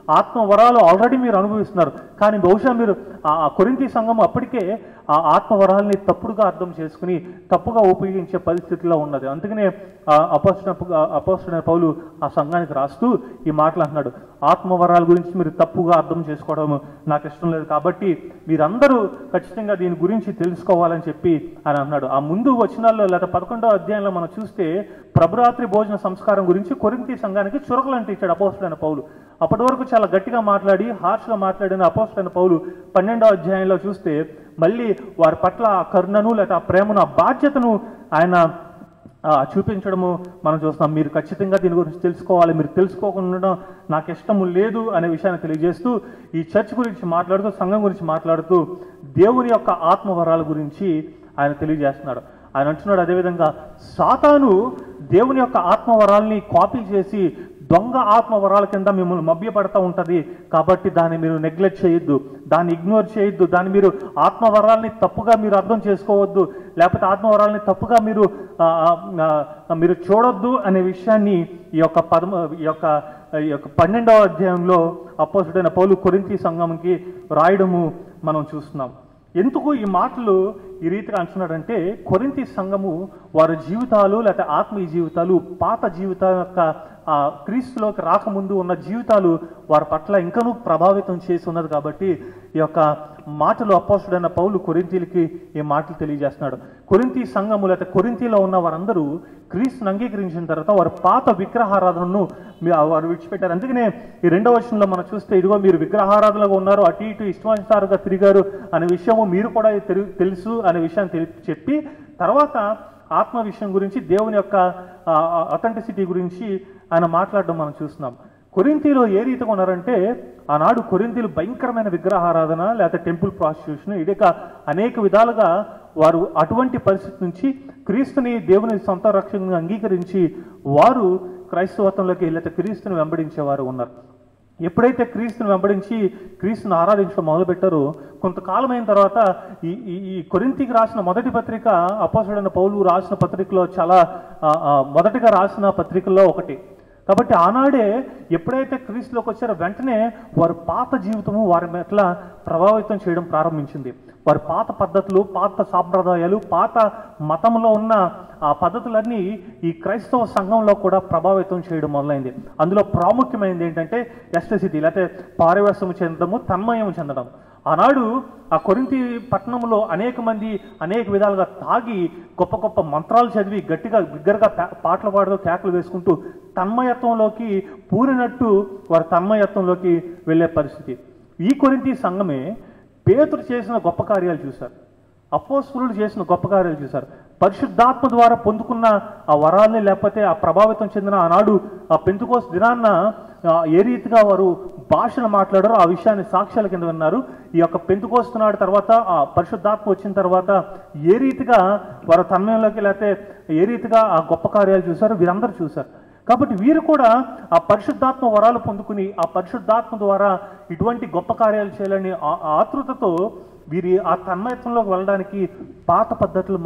ఆత్మ వరాలు ఆల్రెడీ మీరు అనుభవిస్తున్నారు. కానీ బహుశా మీరు ఆ కొరింథీ సంఘం అప్పటికే ఆ ఆత్మ వరాలని తప్పుడుగా అర్థం చేసుకుని తప్పుగా ఉపయోగించే పరిస్థితిలో ఉన్నది. అందుకనే అపోస్తలుడైన అపోస్తలుడైన పౌలు ఆ సంఘానికి రాస్తూ ఈ మాటలు అంటున్నాడు, ఆత్మవరాల గురించి మీరు తప్పుగా అర్థం చేసుకోవడం నాకు ఇష్టం లేదు, కాబట్టి మీరందరూ ఖచ్చితంగా దీని గురించి తెలుసుకోవాలని చెప్పి అని అన్నాడు. ఆ ముందు వచనాల్లో లేదా పదకొండవ అధ్యాయంలో మనం చూస్తే ప్రభురాత్రి భోజన సంస్కారం గురించి కొరింథీ సంఘానికి చురకలు అంటించాడు అపోస్తలుడైన పౌలు. అప్పటి వరకు చాలా గట్టిగా మాట్లాడి హార్ష్గా మాట్లాడిన అపోస్తలుడైన పౌలు పన్నెండవ అధ్యాయంలో చూస్తే మళ్ళీ వారి పట్ల ఆ కరుణను లేదా ఆ ప్రేమను ఆ బాధ్యతను ఆయన చూపించడము మనం చూస్తున్నాం. మీరు ఖచ్చితంగా దీని గురించి తెలుసుకోవాలి, మీరు తెలుసుకోకుండా నాకు ఇష్టము లేదు అనే విషయాన్ని తెలియజేస్తూ ఈ చర్చ్ గురించి మాట్లాడుతూ సంఘం గురించి మాట్లాడుతూ దేవుని యొక్క ఆత్మవరాల గురించి ఆయన తెలియజేస్తున్నాడు. ఆయన అంటున్నాడు అదేవిధంగా సాతాను దేవుని యొక్క ఆత్మవరాల్ని కాపీ చేసి దొంగ ఆత్మవరాల కింద మిమ్మల్ని మభ్యపడతా ఉంటుంది, కాబట్టి దాన్ని మీరు నెగ్లెక్ట్ చేయొద్దు, దాన్ని ఇగ్నోర్ చేయొద్దు, దాన్ని మీరు ఆత్మవరాల్ని తప్పుగా మీరు అర్థం చేసుకోవద్దు, లేకపోతే ఆత్మవరాల్ని తప్పుగా మీరు మీరు చూడొద్దు అనే విషయాన్ని ఈ యొక్క పదమ ఈ యొక్క ఈ యొక్క పన్నెండవ అధ్యాయంలో అపోస్తలుడైన పౌలు కొరింథీ సంఘంకి రాయడము మనం చూస్తున్నాం. ఎందుకు ఈ మాటలు ఈ రీతిగా అంటున్నాడంటే కొరింథీ సంఘము వారి జీవితాలు లేకపోతే ఆత్మీయ జీవితాలు పాత జీవితాల యొక్క ఆ క్రీస్తులోకి రాకముందు ఉన్న జీవితాలు వారి పట్ల ఇంకనూ ప్రభావితం చేసి ఉన్నది. కాబట్టి ఈ యొక్క మాటలు అపోస్తలుడైన పౌలు కొరింథీలకి ఈ మాటలు తెలియజేస్తున్నాడు. కొరింథీ సంఘము లేకపోతే కొరింథీలో ఉన్న వారందరూ క్రీస్తుని అంగీకరించిన తర్వాత వారి పాత విగ్రహారాధనను వారు విడిచిపెట్టారు. అందుకనే ఈ రెండవ వచనంలో మనం చూస్తే ఇదిగో మీరు విగ్రహారాధనగా ఉన్నారు, అటు ఇటు ఇష్టానుసారంగా తిరిగారు అనే విషయము మీరు కూడా తెలుసు అనే విషయాన్ని చెప్పి తర్వాత ఆత్మ విషయం గురించి దేవుని యొక్క అథెంటిసిటీ గురించి ఆయన మాట్లాడడం మనం చూస్తున్నాం. కొరింథీలో ఏ రీతిగా ఉన్నారంటే ఆనాడు కొరింథీలు భయంకరమైన విగ్రహారాధన లేకపోతే టెంపుల్ ప్రాస్టిట్యూషన్ ఇక అనేక విధాలుగా వారు అటువంటి పరిస్థితి నుంచి క్రీస్తుని దేవుని సొంత రక్షణగా అంగీకరించి వారు క్రైస్తవత్వంలోకి లేకపోతే క్రీస్తుని వెంబడించేవారు ఉన్నారు. ఎప్పుడైతే క్రీస్తుని వెంబడించి క్రీస్తుని ఆరాధించడం మొదలుపెట్టారో కొంతకాలం అయిన తర్వాత ఈ ఈ కొరింథీకి రాసిన మొదటి పత్రిక అపోస్తలుడైన పౌలు రాసిన పత్రికలో చాలా మొదటిగా రాసిన పత్రికల్లో ఒకటి. కాబట్టి ఆనాడే ఎప్పుడైతే క్రీస్తులోకి వచ్చారో వెంటనే వారి పాత జీవితము వారి మెట్ల ప్రభావితం చేయడం ప్రారంభించింది. వారి పాత పద్ధతులు, పాత సాంప్రదాయాలు, పాత మతంలో ఉన్న ఆ పద్ధతులన్నీ ఈ క్రైస్తవ సంఘంలో కూడా ప్రభావితం చేయడం మొదలైంది. అందులో ప్రాముఖ్యమైనది ఏంటంటే ఎస్టసిటీ లేకపోతే పారవశ్యము చెందడము, తన్మయం చెందడం. ఆనాడు ఆ కొరింథీ పట్టణంలో అనేక మంది అనేక విధాలుగా తాగి గొప్ప గొప్ప మంత్రాలు చదివి గట్టిగా బిగ్గరగా పాటలు పాడుతూ కేకలు వేసుకుంటూ తన్మయత్వంలోకి పూరినట్టు వారు తన్మయత్వంలోకి వెళ్ళే పరిస్థితి. ఈ కొరింథీ సంఘమే పేతురు చేసిన గొప్ప కార్యాలు చూశారు, అపోస్తలులు చేసిన గొప్ప కార్యాలు చూశారు, పరిశుద్ధాత్మ ద్వారా పొందుకున్న ఆ వరాల్ని లేకపోతే ఆ ప్రభావితం చెందిన ఆనాడు ఆ పెంతెకోస్తు దినాన్న ఏ రీతిగా వారు భాషను మాట్లాడారో ఆ విషయాన్ని సాక్ష్యాల కింద విన్నారు. ఈ యొక్క పెంతెకోస్తు నాడు తర్వాత ఆ పరిశుద్ధాత్మ వచ్చిన తర్వాత ఏ రీతిగా వారు తన్మయంలోకి లేకపోతే ఏ రీతిగా ఆ గొప్ప కార్యాలు చూశారో వీరందరూ చూశారు. కాబట్టి వీరు కూడా ఆ పరిశుద్ధాత్మ వరాలు పొందుకుని ఆ పరిశుద్ధాత్మ ద్వారా ఇటువంటి గొప్ప కార్యాలు చేయాలని ఆతృతతో వీరి ఆ తన్మయత్వంలోకి వెళ్ళడానికి పాత పద్ధతులు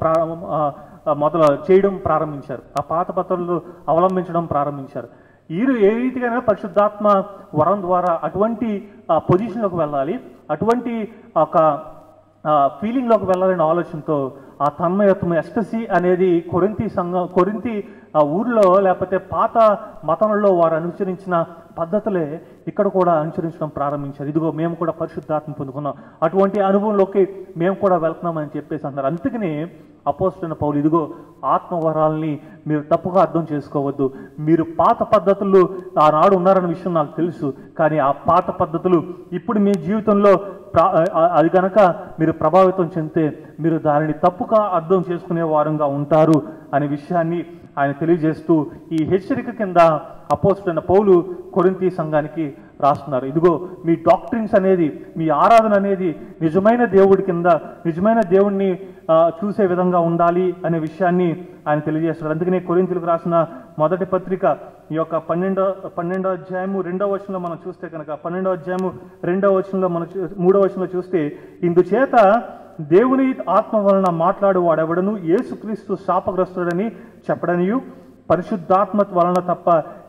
మొదలు చేయడం ప్రారంభించారు, ఆ పాత పద్ధతులు అవలంబించడం ప్రారంభించారు. వీరు ఏ రీతిగా పరిశుద్ధాత్మ వరం ద్వారా అటువంటి పొజిషన్లోకి వెళ్ళాలి, అటువంటి ఒక ఫీలింగ్లోకి వెళ్ళాలనే ఆలోచనతో ఆ తన్మయత్వం ఎస్టసీ అనేది కొరింథీ సంఘం కొరింథీ ఆ ఊర్లో లేకపోతే పాత మతంలో వారు అనుసరించిన పద్ధతులే ఇక్కడ కూడా అనుసరించడం ప్రారంభించారు. ఇదిగో మేము కూడా పరిశుద్ధాత్మ పొందుకున్నాం, అటువంటి అనుభవంలోకి మేము కూడా వెళ్తున్నామని చెప్పేసి అన్నారు. అందుకనే అపోస్తలుడైన పౌలు ఇదిగో ఆత్మవరాల్ని మీరు తప్పుగా అర్థం చేసుకోవద్దు, మీరు పాత పద్ధతులు ఆనాడు ఉన్నారన్న విషయం నాకు తెలుసు, కానీ ఆ పాత పద్ధతులు ఇప్పుడు మీ జీవితంలో అది కనుక మీరు ప్రభావితం చెందితే మీరు దానిని తప్పుగా అర్థం చేసుకునే వారంగా ఉంటారు అనే విషయాన్ని ఆయన తెలియజేస్తూ ఈ హెచ్చరిక కింద అపోస్తలుడైన పౌలు కొరింథీ సంఘానికి రాస్తున్నారు. ఇదిగో మీ డాక్ట్రిన్స్ అనేది, మీ ఆరాధన అనేది నిజమైన దేవుడి కింద నిజమైన దేవుణ్ణి చూసే విధంగా ఉండాలి అనే విషయాన్ని ఆయన తెలియజేస్తున్నారు. అందుకనే కొరింథీలకు రాసిన మొదటి పత్రిక ఈ యొక్క పన్నెండో పన్నెండో అధ్యాయము రెండవ వచనంలో మనం చూస్తే కనుక పన్నెండవ అధ్యాయము రెండవ వచనంలో మనం మూడవ వచనంలో చూస్తే ఇందుచేత దేవుని ఆత్మ వలన మాట్లాడు వాడెవడను యేసుక్రీస్తు శాపగ్రస్తుడని చెప్పడనియు పరిశుద్ధాత్మ వలన తప్ప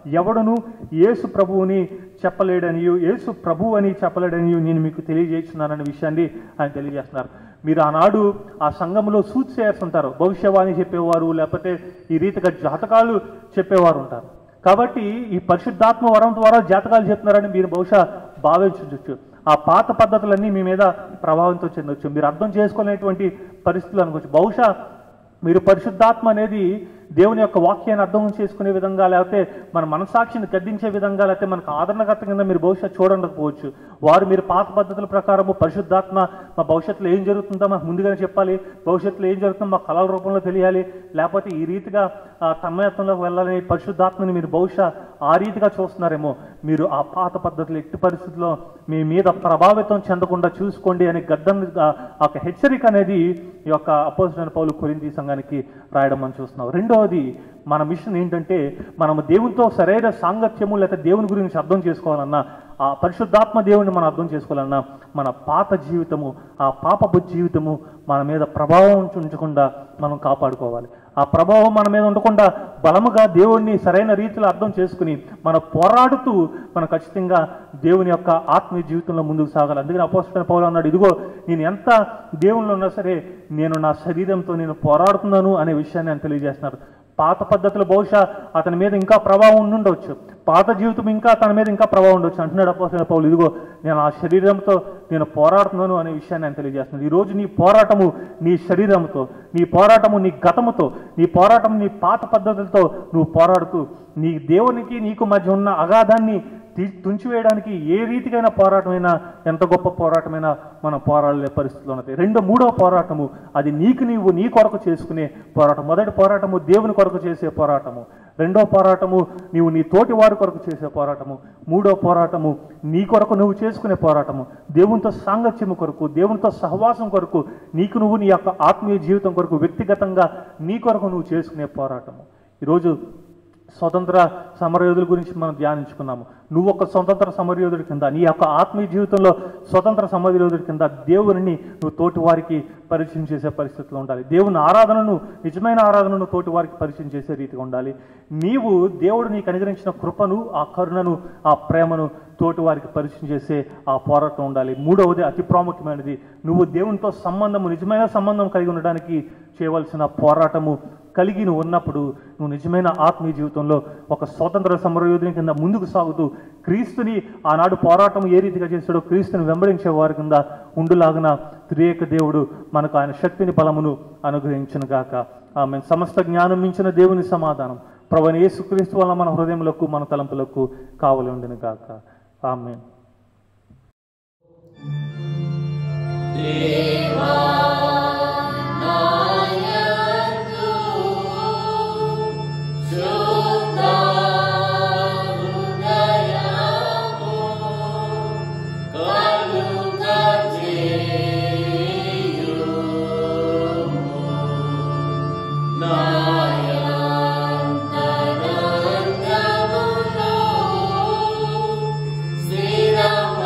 ఎవడును యేసు ప్రభువుని చెప్పలేడనియు యేసు ప్రభువు అని చెప్పలేడనియు నేను మీకు తెలియజేస్తున్నాననే విషయాన్ని ఆయన తెలియజేస్తున్నారు. మీరు ఆనాడు ఆ సంఘంలో సూచ్ చేయాల్సి ఉంటారు, భవిష్యవాణి చెప్పేవారు, లేకపోతే ఈ రీతిగా జాతకాలు చెప్పేవారు ఉంటారు. కాబట్టి ఈ పరిశుద్ధాత్మ వరం ద్వారా జాతకాలు చెప్తున్నారని మీరు బహుశా భావించవచ్చు. ఆ పాత పద్ధతులన్నీ మీ మీద ప్రభావంతో చెందవచ్చు, మీరు అర్థం చేసుకోలేనటువంటి పరిస్థితులు అనుకోవచ్చు. బహుశా మీరు పరిశుద్ధాత్మ అనేది దేవుని యొక్క వాక్యాన్ని అర్థం చేసుకునే విధంగా, లేకపోతే మన మనసాక్షిని గద్దించే విధంగా, లేకపోతే మనకు ఆదరణకర్త కింద మీరు భవిష్యత్ చూడకపోవచ్చు. వారు మీరు పాత పద్ధతుల ప్రకారము పరిశుద్ధాత్మ మా భవిష్యత్తులో ఏం జరుగుతుందో మాకు ముందుగానే చెప్పాలి, భవిష్యత్తులో ఏం జరుగుతుందో మా కళల రూపంలో తెలియాలి, లేకపోతే ఈ రీతిగా తన్మయత్వంలోకి వెళ్ళాలని పరిశుద్ధాత్మని మీరు బహుశా ఆ రీతిగా చూస్తున్నారేమో. మీరు ఆ పాత పద్ధతులు ఎట్టి పరిస్థితుల్లో మీ మీద ప్రభావితం చెందకుండా చూసుకోండి అని గద్దం ఒక హెచ్చరిక అనేది ఈ యొక్క అపోజిట్ పౌలు కొరింథీ సంఘానికి రాయడం మనం చూస్తున్నాం. రెండవది, మన మిషన్ ఏంటంటే మనము దేవునితో సరైన సాంగత్యము లేకపోతే దేవుని గురించి అర్థం చేసుకోవాలన్నా, ఆ పరిశుద్ధాత్మ దేవుని మనం అర్థం చేసుకోవాలన్నా మన పాత జీవితము, ఆ పాపపు జీవితము మన మీద ప్రభావం ఉంచకుండా మనం కాపాడుకోవాలి. ఆ ప్రభావం మన మీద ఉండకుండా బలముగా దేవుణ్ణి సరైన రీతిలో అర్థం చేసుకుని మనం పోరాడుతూ మనం ఖచ్చితంగా దేవుని యొక్క ఆత్మీయ జీవితంలో ముందుకు సాగాలి. అందుకని అపోస్తలుడైన పౌలు అన్నాడు, ఇదిగో నేను ఎంత దేవునిలో ఉన్నా సరే నేను నా శరీరంతో నేను పోరాడుతున్నాను అనే విషయాన్ని ఆయన తెలియజేస్తున్నారు. పాత పద్ధతులు బహుశా అతని మీద ఇంకా ప్రభావం ఉండుండవచ్చు, పాత జీవితం ఇంకా తన మీద ఇంకా ప్రభావం ఉండొచ్చు. అంటున్నాడు అపోస్తలుడైన పౌలు, ఇదిగో నేను ఆ శరీరంతో నేను పోరాడుతున్నాను అనే విషయాన్ని ఆయన తెలియజేస్తున్నాడు. ఈరోజు నీ పోరాటము నీ శరీరంతో, నీ పోరాటము నీ గతముతో, నీ పోరాటం నీ పాత పద్ధతులతో నువ్వు పోరాడుతూ నీ దేవునికి నీకు మధ్య ఉన్న అగాధాన్ని తుంచివేయడానికి ఏ రీతికైనా పోరాటమైనా, ఎంత గొప్ప పోరాటమైనా మనం పోరాడలే పరిస్థితులు ఉన్నది. రెండో మూడవ పోరాటము అది నీకు నీవు నీ కొరకు చేసుకునే పోరాటం. మొదటి పోరాటము దేవుని కొరకు చేసే పోరాటము, రెండో పోరాటము నీవు నీ తోటి వారి కొరకు చేసే పోరాటము, మూడో పోరాటము నీ కొరకు నువ్వు చేసుకునే పోరాటము, దేవునితో సాంగత్యము కొరకు, దేవునితో సహవాసం కొరకు, నీకు నువ్వు నీ యొక్క ఆత్మీయ జీవితం కొరకు వ్యక్తిగతంగా నీ కొరకు నువ్వు చేసుకునే పోరాటము. ఈరోజు స్వతంత్ర సమరయోధుల గురించి మనం ధ్యానించుకున్నాము. నువ్వు ఒక స్వతంత్ర సమరయోధుడి కింద, నీ యొక్క ఆత్మీయ జీవితంలో స్వతంత్ర సమరయోధుడి కింద దేవుని నువ్వు తోటి వారికి పరిచయం చేసే పరిస్థితిలో ఉండాలి. దేవుని ఆరాధనను, నిజమైన ఆరాధనను తోటి వారికి పరిచయం చేసే రీతిగా ఉండాలి. నీవు దేవుడు నీకు అనుగ్రహించిన కృపను, ఆ కరుణను, ఆ ప్రేమను తోటి వారికి పరిచయం చేసే ఆ పోరాటం ఉండాలి. మూడవది అతి ప్రాముఖ్యమైనది, నువ్వు దేవునితో సంబంధము, నిజమైన సంబంధం కలిగి ఉండడానికి చేయవలసిన పోరాటము కలిగి నువ్వు ఉన్నప్పుడు నువ్వు నిజమైన ఆత్మీయ జీవితంలో ఒక స్వతంత్ర సమరయోధుని కింద ముందుకు సాగుతూ క్రీస్తుని ఆనాడు పోరాటం ఏ రీతిగా చేశాడో క్రీస్తుని వెంబడించే వారి కింద ఉండులాగున త్రియేక దేవుడు మనకు ఆయన శక్తిని బలమును అనుగ్రహించును గాక. ఆమె సమస్త జ్ఞానం మించిన దేవుని సమాధానం ప్రభువైన యేసుక్రీస్తు వలన మన హృదయములకు మన తలంపులకు కావలి ఉండును గాక. ఆమేన్.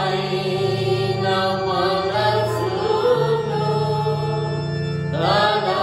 Nada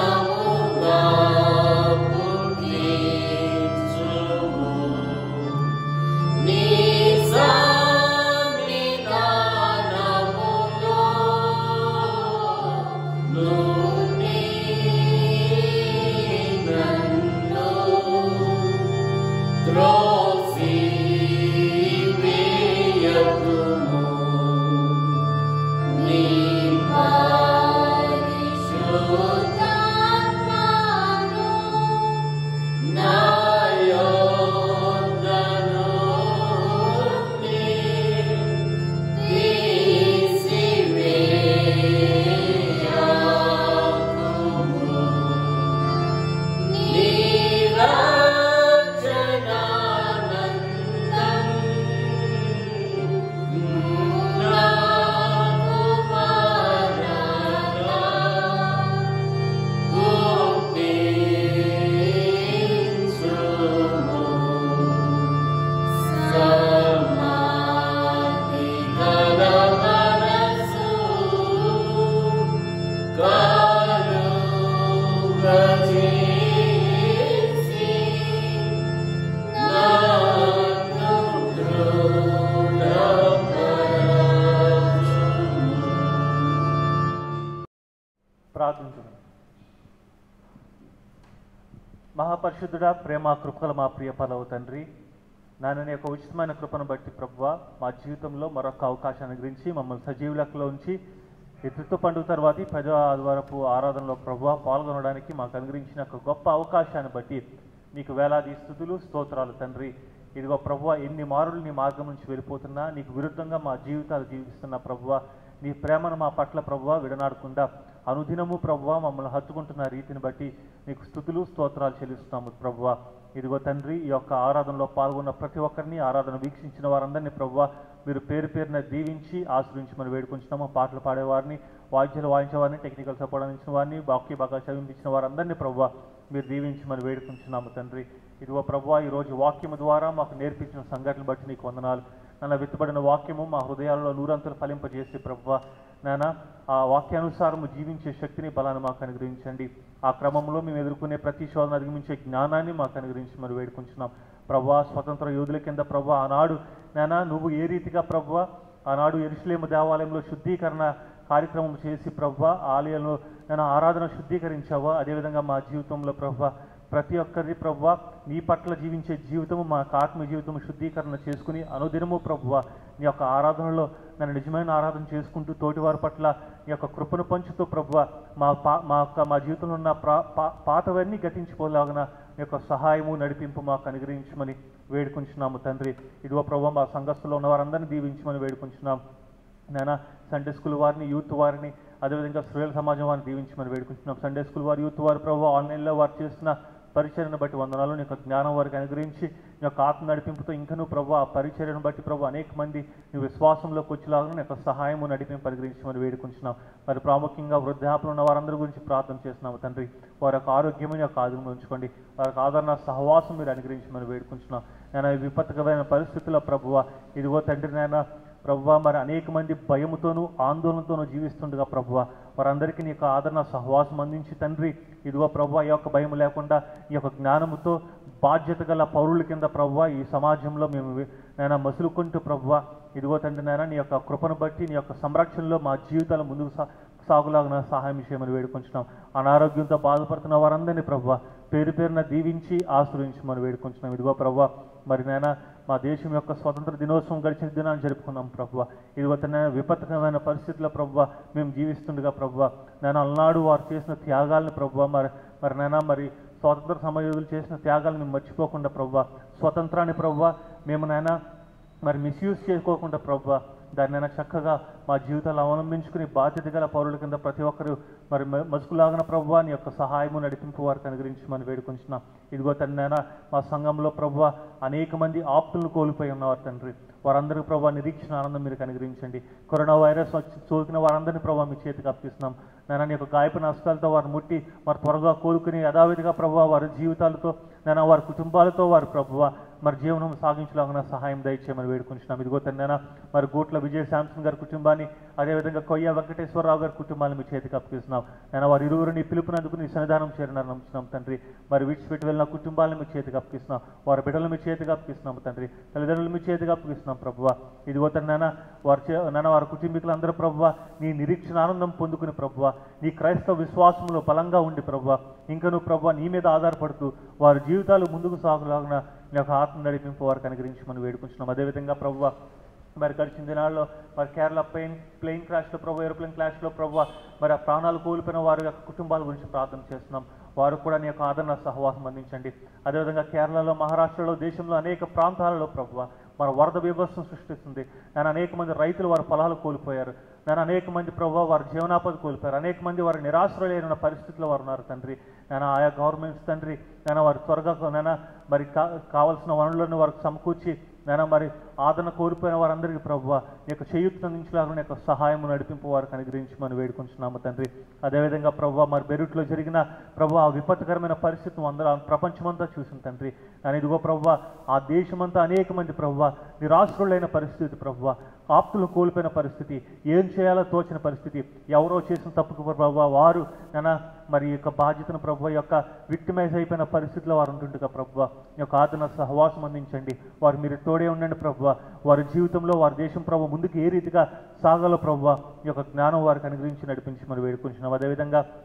మహాపరిశుద్ధుడా, ప్రేమ కృపగల మా ప్రియ పరలోక తండ్రి, నాయన నీ యొక్క ఉచితమైన కృపను బట్టి ప్రభువా మా జీవితంలో మరొక అవకాశాన్ని గురించి మమ్మల్ని సజీవులకులో ఉంచి ఈ తృతీయ పండుగ తర్వాత ఈ పదో ఆదివారపు ఆరాధనలో ప్రభువా పాల్గొనడానికి మాకు అనుగ్రహించిన ఒక గొప్ప అవకాశాన్ని బట్టి నీకు వేలాది స్తుతులు స్తోత్రాలు తండ్రి. ఇదిగో ప్రభువా, ఎన్ని మారులు నీ మార్గం నుంచి వెళ్ళిపోతున్నా, నీకు విరుద్ధంగా మా జీవితాలు జీవిస్తున్న ప్రభువా, నీ ప్రేమను మా పట్ల ప్రభువా విడనాడకుండా అనుదినము ప్రభువా మమ్మల్ని హత్తుకుంటున్న రీతిని బట్టి నీకు స్తుతులు స్తోత్రాలు చెల్లిస్తున్నాము ప్రభువా. ఇదిగో తండ్రి, ఈ యొక్క ఆరాధనలో పాల్గొన్న ప్రతి ఒక్కరిని, ఆరాధన వీక్షించిన వారందరినీ ప్రభువా మీరు పేరు పేరున దీవించి ఆశ్రయించమని వేడుకుంటున్నాము. పాటలు పాడేవారిని, వాయిద్యాలు వాయించేవారిని, టెక్నికల్ సపోర్ట్ అందించిన వారిని, బాక్య బాగా చదివించిన వారందరినీ ప్రభువా మీరు దీవించమని వేడుకుంటున్నాము తండ్రి. ఇదిగో ప్రభువా, ఈరోజు వాక్యము ద్వారా మాకు నేర్పించిన సంఘటనలు బట్టి నీకు వందనాలు. నన్ను విత్తబడిన వాక్యము మా హృదయాల్లో నూరంతలు ఫలింపజేసి ప్రభువా నాన్న ఆ వాక్యానుసారము జీవించే శక్తిని బలాన్ని మాకు అనుగ్రహించండి. ఆ క్రమంలో మేము ఎదుర్కొనే ప్రతి శోధన అధిగమించే జ్ఞానాన్ని మాకు అనుగ్రహించి మరి వేడుకుంటున్నాం ప్రభువా. స్వతంత్ర యోధుల కింద ప్రభువా ఆనాడు నాన్న నువ్వు ఏ రీతిగా ప్రభువా ఆనాడు యెరూషలేము దేవాలయంలో శుద్ధీకరణ కార్యక్రమం చేసి ప్రభువా ఆలయంలో నేను ఆరాధన శుద్ధీకరించావా, అదేవిధంగా మా జీవితంలో ప్రభువా ప్రతి ఒక్కరి ప్రభువా నీ పట్ల జీవించే జీవితము మా ఆత్మీయ జీవితము శుద్ధీకరణ చేసుకుని అనుదినము ప్రభువా నీ యొక్క ఆరాధనలో నన్ను నిజమైన ఆరాధన చేసుకుంటూ తోటివారి పట్ల నీ యొక్క కృపను పంచుతూ ప్రభువా మా పా మా యొక్క మా జీవితంలో ఉన్న ప్రా పాతవన్నీ గతించిపోలాగిన నీ యొక్క సహాయము నడిపింపు మాకు అనుగ్రహించమని వేడుకుంటున్నాము తండ్రి. ఇదిగో ప్రభువా మా సంఘస్థులో ఉన్న వారందరినీ దీవించమని వేడుకుంటున్నాం నాన్న. సండే స్కూల్ వారిని, యూత్ వారిని, అదేవిధంగా స్త్రీల సమాజం వారిని దీవించమని వేడుకుంటున్నాం. సండే స్కూల్ వారు, యూత్ వారు ప్రభావ ఆన్లైన్లో వారు చేస్తున్న పరిచర్యను బట్టి వందనాలు. నీ యొక్క జ్ఞానం వారికి అనుగ్రహించి నీ యొక్క ఆత్మ నడిపింపుతో ఇంకనూ ప్రభు ఆ పరిచర్యను బట్టి ప్రభు అనేక మంది నీ విశ్వాసంలోకి వచ్చేలాగా నీ యొక్క సహాయము నడిపింపు అనుగ్రహించమని వేడుకుంటున్నాం. మరి ప్రాముఖ్యంగా వృద్ధాప్యులు ఉన్న వారందరి గురించి ప్రార్థన చేస్తున్నాము తండ్రి. వారి యొక్క ఆరోగ్యమని యొక్క ఆధునంలో ఉంచుకోండి. వారికి ఆదరణ సహవాసం మీరు అనుగ్రహించమని వేడుకుంటున్నాం. నేను ఈ విపత్కరమైన పరిస్థితుల్లో ప్రభువ ఇదిగో తండ్రి నాయన ప్రభువ మరి అనేక మంది భయముతోనూ ఆందోళనతోనూ జీవిస్తుండగా ప్రభువ వారందరికీ నీ యొక్క ఆదరణ సహవాసం అందించి తండ్రి ఇదిగో ప్రభువ ఈ యొక్క భయం లేకుండా ఈ యొక్క జ్ఞానముతో బాధ్యత గల పౌరుల కింద ప్రభువ ఈ సమాజంలో మేము నేను మసులుకుంటూ ప్రభువ ఇదిగో తండ్రి నాయన నీ యొక్క కృపను బట్టి నీ యొక్క సంరక్షణలో మా జీవితాలు ముందుకు సా సాగులాగా సహాయం చేయమని వేడుకుంటున్నాం. అనారోగ్యంతో బాధపడుతున్న వారందరినీ ప్రభువ పేరు పేరున దీవించి ఆశ్రయించమని వేడుకుంటున్నాం. ఇదిగో ప్రభువ మరి నాయన మా దేశం యొక్క స్వతంత్ర దినోత్సవం గడిచిన దినాన్ని జరుపుకున్నాం ప్రభువ. ఇదిగో తన విపత్కరమైన పరిస్థితుల్లో ప్రభువ మేము జీవిస్తుండగా ప్రభువ నేను అలనాడు వారు చేసిన త్యాగాలను ప్రభువ మరి మరి నాయన మరి స్వాతంత్ర సమయోధులు చేసిన త్యాగాలను మేము మర్చిపోకుండా ప్రభువ స్వతంత్రాన్ని ప్రభువ మేము నాయన మరి మిస్యూజ్ చేసుకోకుండా ప్రభువ దాన్ని చక్కగా మా జీవితాలు అవలంబించుకుని బాధ్యత గల పౌరుల కింద ప్రతి ఒక్కరు మరి మసుకులాగిన ప్రభువా నీ యొక్క సహాయము నడిపింపు వారికి అనుగ్రహించమని వేడుకుంటున్నాం. ఇదిగో తండ్రి మా సంఘంలో ప్రభువా అనేక మంది ఆప్తులను కోల్పోయి ఉన్నవారు తండ్రి వారందరికీ ప్రభావ నిరీక్షణ ఆనందం మీరు అనుగ్రహించండి. కరోనా వైరస్ వచ్చి సోకిన వారందరినీ ప్రభావ మీ చేతికి అప్పగిస్తున్నాం. నేను నీ యొక్క గాయప నష్టాలతో వారు ముట్టి వారు త్వరగా కోలుకుని యథావిధిగా ప్రభువ వారి జీవితాలతో నేను వారి కుటుంబాలతో వారి ప్రభువ మరి జీవనం సాగించలాగిన సహాయం దయచేయమని వేడుకుంటున్నాం. ఇదిగో తండ్రి మరి గూట్ల విజయ శాంసన్ గారి కుటుంబాన్ని అదేవిధంగా కొయ్య వెంకటేశ్వరరావు గారి కుటుంబాన్ని మీ చేతికి అప్పగిస్తున్నాం. నేను వారి ఇరువురిని పిలుపునందుకు నీ సన్నిధానం చేరినారు నమ్ముతున్నాం తండ్రి. మరి విడిచిపెట్టి వెళ్ళిన కుటుంబాలను మీ చేతికి అప్పగిస్తున్నాం. వారి బిడ్డలు మీ చేతికి అప్పగిస్తున్నాం తండ్రి. తల్లిదండ్రులు మీ చేతికి అప్పగిస్తున్నాం ప్రభువ. ఇదిగో తండ్రి నాన్న వారి చే నాన్న వారి కుటుంబీకులందరూ ప్రభువ నీ నిరీక్షణ ఆనందం పొందుకుని ప్రభువ నీ క్రైస్తవ విశ్వాసంలో బలంగా ఉండి ప్రభువ ఇంకా నువ్వు ప్రభువ నీ మీద ఆధారపడుతూ వారి జీవితాలు ముందుకు సాగులాగిన నీ యొక్క ఆత్మ నడిపింపు వారికి అనుగ్రహించమని వేడుకుంటున్నాం. అదేవిధంగా ప్రభువ మరి గడిచిన దినాల్లో మరి కేరళ ప్లేన్ ప్లేన్ క్రాష్లో ప్రభు ఏరోప్లేన్ క్రాష్లో ప్రభు మరి ఆ ప్రాణాలు కోల్పోయిన వారి యొక్క కుటుంబాల గురించి ప్రార్థన చేస్తున్నాం. వారు కూడా నీ యొక్క ఆదరణ సహవాసం అందించండి. అదేవిధంగా కేరళలో మహారాష్ట్రలో దేశంలో అనేక ప్రాంతాలలో ప్రభువ మన వరద బీభత్సం సృష్టిస్తుంది. నేను అనేక మంది రైతులు వారి పొలాలు కోల్పోయారు. నేను అనేక మంది ప్రభావ వారి జీవనాపద కోల్పోయారు. అనేక మంది వారి నిరాశ్రయులైన పరిస్థితుల్లో వారు ఉన్నారు తండ్రి. నేను ఆయా గవర్నమెంట్స్ తండ్రి నేను వారి త్వరగా నేను మరి కా కావాల్సిన వనరులను వారికి సమకూర్చి నేను మరి ఆదరణ కోల్పోయిన వారందరికీ ప్రభువ నీ యొక్క చేయూతను అందించలాగా నీ యొక్క సహాయం నడిపింపు వారికి అనుగ్రహించమని వేడుకుంటున్నాము తండ్రి. అదేవిధంగా ప్రభువ మరి బెరూట్లో జరిగిన ప్రభు ఆ విపత్కరమైన పరిస్థితిని అందరూ ప్రపంచమంతా చూసిన తండ్రి. నేను ఇదిగో ప్రభువ ఆ దేశమంతా అనేక మంది ప్రభువ నిరాశ్రులైన పరిస్థితి ప్రభువ ఆప్తులు కోల్పోయిన పరిస్థితి ఏం చేయాలో తోచిన పరిస్థితి ఎవరో చేసిన తప్పుకు ప్రభువ వారు నేను మరి యొక్క బాధ్యతను ప్రభు యొక్క విక్టిమైజ్ అయిపోయిన పరిస్థితిలో వారు ఉంటుండగా ప్రభువ ఈ యొక్క ఆదరణ సహవాసం అందించండి. వారు మీరు తోడే ఉండండి ప్రభువ. వారి జీవితంలో వారి దేశం ప్రభు ముందుకు ఏ రీతిగా సాగాలో ప్రభువ ఈ యొక్క జ్ఞానం వారికి అనుగ్రహించి నడిపించి మరి వేడుకుంటున్నాం. అదేవిధంగా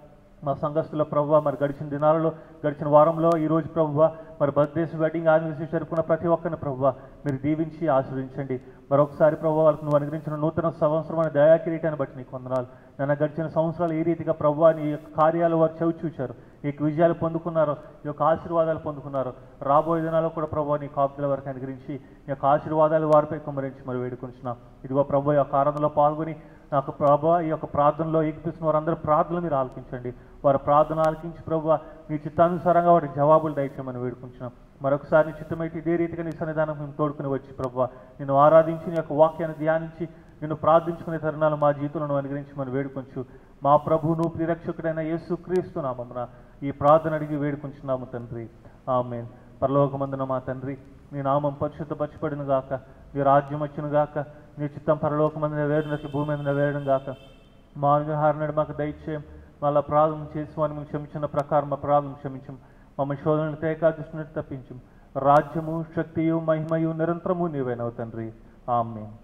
మా సంఘస్థుల ప్రభువ మరి గడిచిన దినాలలో గడిచిన వారంలో ఈరోజు ప్రభువ మరి బర్త్డేస్ వెడ్డింగ్ యానివర్సరీ జరుపుకున్న ప్రతి ఒక్కరిని ప్రభువ మీరు దీవించి ఆశీర్వదించండి. మరొకసారి ప్రభువ వాళ్ళకు నువ్వు అనుగ్రహించిన నూతన సంవత్సరం అనే దయా కిరీటాన్ని బట్టి నీకు వందనాలు. నన్ను గడిచిన సంవత్సరాలు ఏ రీతిగా ప్రభువ నీ యొక్క కార్యాలు వారు చవి చూచారు, ఈ యొక్క విజయాలు పొందుకున్నారు, ఈ యొక్క ఆశీర్వాదాలు పొందుకున్నారు. రాబోయే దినాల్లో కూడా ప్రభువ నీ కాపుదల వరకు అనుగ్రహించి నీ యొక్క ఆశీర్వాదాలు వారిపై కుమ్మరించి మరి వేడుకొంటున్నాం. ఇదిగో ప్రభువ ఈ యొక్క ఆరాధనలో పాల్గొని నాకు ప్రభువ ఈ యొక్క ప్రార్థనలో ఏకీపిస్తున్న వారందరూ ప్రార్థనలు మీరు ఆలకించండి. వారి ప్రార్థన ఆలకించి ప్రభువ మీ చిత్తానుసారంగా వారికి జవాబులు దయచేయమని వేడుకుంటున్నాం. మరొకసారి నీ చిత్తమైతే ఇదే రీతిగా నీ సన్నిధానం మేము తోడుకుని వచ్చి ప్రభువ నిన్ను ఆరాధించి నీ యొక్క వాక్యాన్ని ధ్యానించి నిన్ను ప్రార్థించుకునే తరుణాలు మా జీవితంలో అనుగ్రహించమని వేడుకొంచు. మా ప్రభువును ప్రియరక్షకుడైన యేసు క్రీస్తు నామమున ఈ ప్రార్థన అడిగి వేడుకుంటున్నాము తండ్రి, ఆమేన్. పరలోకమందున మా తండ్రి, నీ నామం పరిశుద్ధపరచబడును గాక, నీ రాజ్యం వచ్చును గాక, నీ చిత్తం పరలోకమందు నెరవేరినట్లు భూమి మీద నెరవేరును గాక. మా అనుహారణ మాకు దయచేయం, మళ్ళా ప్రార్థన చేసి వారిని మేము క్షమించిన ప్రకారం మా ప్రార్థన క్షమించం. మమ్మల్ని శోధనలు తేకా దృష్టిని తప్పించం. రాజ్యము శక్తియు మహిమయు నిరంతరము నీవైనవు తండ్రి, ఆమేన్.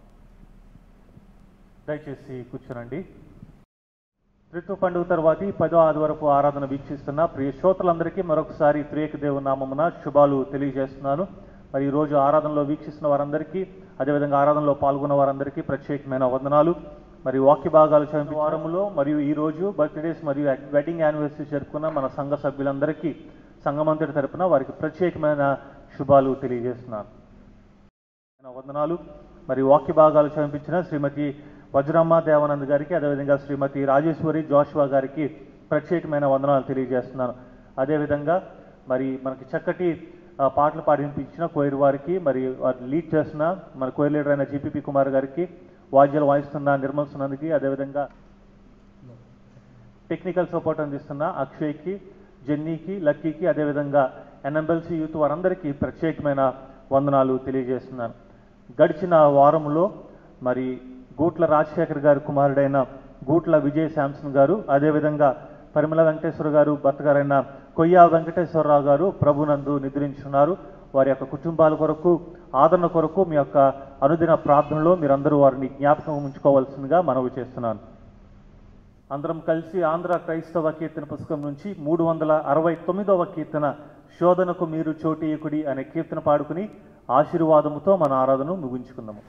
దయచేసి కూర్చోనండి. త్రిత్వ పండుగ తర్వాత పదో ఆదివారపు ఆరాధన వీక్షిస్తున్న ప్రియ శ్రోతలందరికీ మరొకసారి త్రియేక దేవుని నామమున శుభాలు తెలియజేస్తున్నాను. మరి ఈరోజు ఆరాధనలో వీక్షిస్తున్న వారందరికీ, అదేవిధంగా ఆరాధనలో పాల్గొన్న వారందరికీ ప్రత్యేకమైన వందనాలు. మరి వాక్య భాగాలు చదివిన వారములో మరియు ఈరోజు బర్త్డేస్ మరియు వెడ్డింగ్ యానివర్సరీ జరుపుకున్న మన సంఘ సభ్యులందరికీ సంఘమంతటి తరపున వారికి ప్రత్యేకమైన శుభాలు తెలియజేస్తున్నాను. వందనాలు. మరి వాక్య భాగాలు చదివించిన శ్రీమతి వజ్రమ్మ దేవానంద్ గారికి, అదేవిధంగా శ్రీమతి రాజేశ్వరి జోషువా గారికి ప్రత్యేకమైన వందనాలు తెలియజేస్తున్నాను. అదేవిధంగా మరి మనకి చక్కటి పాటలు పాడింపించిన కోయిర్ వారికి, మరి లీడ్ చేస్తున్న మన కోయిర్ లీడర్ అయిన జిపిపి కుమార్ గారికి, వాద్యాలు వాయిస్తున్న నిర్మల్ సునంద్కి, అదేవిధంగా టెక్నికల్ సపోర్ట్ అందిస్తున్న అక్షయ్కి, జెన్నీకి, లక్కీకి, అదేవిధంగా ఎన్ఎంఎల్సి యూత్ వారందరికీ ప్రత్యేకమైన వందనాలు తెలియజేస్తున్నాను. గడిచిన వారంలో మరి గూట్ల రాజశేఖర్ గారి కుమారుడైన గూట్ల విజయ్ శాంసన్ గారు, అదేవిధంగా పరిమళ వెంకటేశ్వర గారు భర్త గారైన కొయ్య వెంకటేశ్వరరావు గారు ప్రభునందు నిద్రించున్నారు. వారి యొక్క కుటుంబాల కొరకు, ఆదరణ కొరకు మీ యొక్క అనుదిన ప్రార్థనలో మీరందరూ వారిని జ్ఞాపకం ఉంచుకోవాల్సిందిగా మనవి చేస్తున్నాను. అందరం కలిసి ఆంధ్ర క్రైస్తవ కీర్తన పుస్తకం నుంచి మూడు వందల అరవై తొమ్మిదవ కీర్తన శోధనకు మీరు చోటీయకుడి అనే కీర్తన పాడుకుని ఆశీర్వాదముతో మన ఆరాధన ముగించుకుందాము.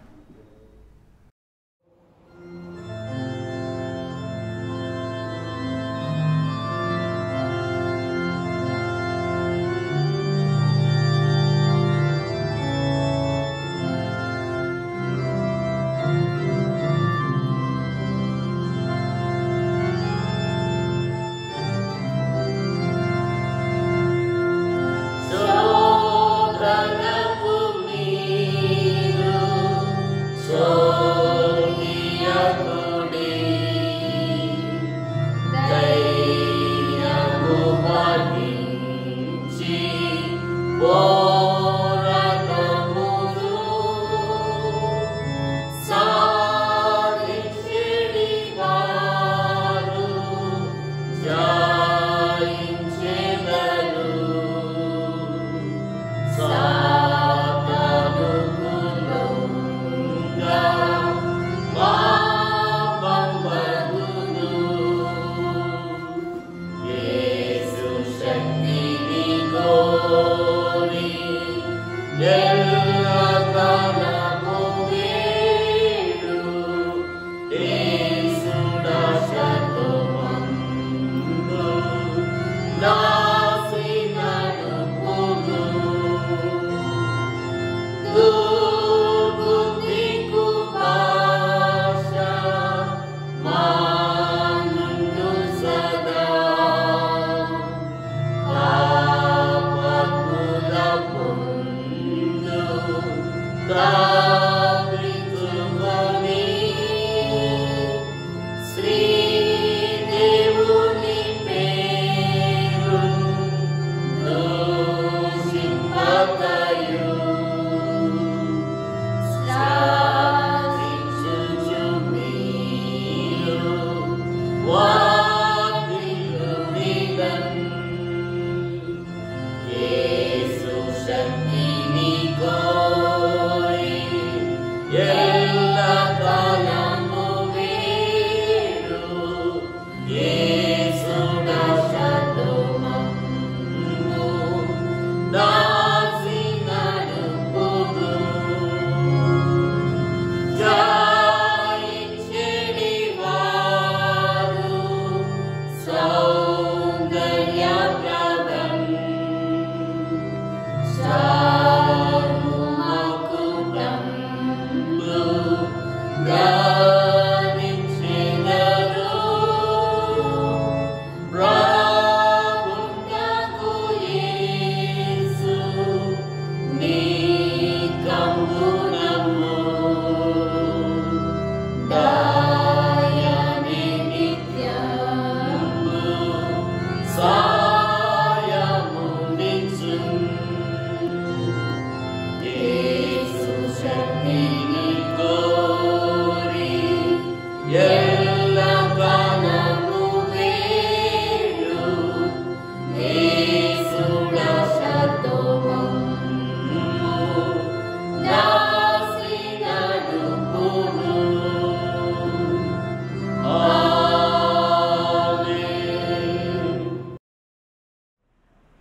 శోధనకు మీరు Yesu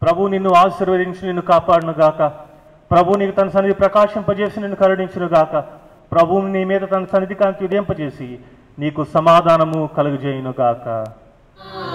ప్రభు నిన్ను ఆశీర్వదించి నిన్ను కాపాడును గాక. ప్రభు నీకు తన సన్నిధి ప్రకాశింపజేసి నిన్ను కరుణించును గాక. ప్రభువు నీ మీద తన సన్నిధి కాంతి ఉదయింపజేసి నీకు సమాధానము కలుగజేయును గాక.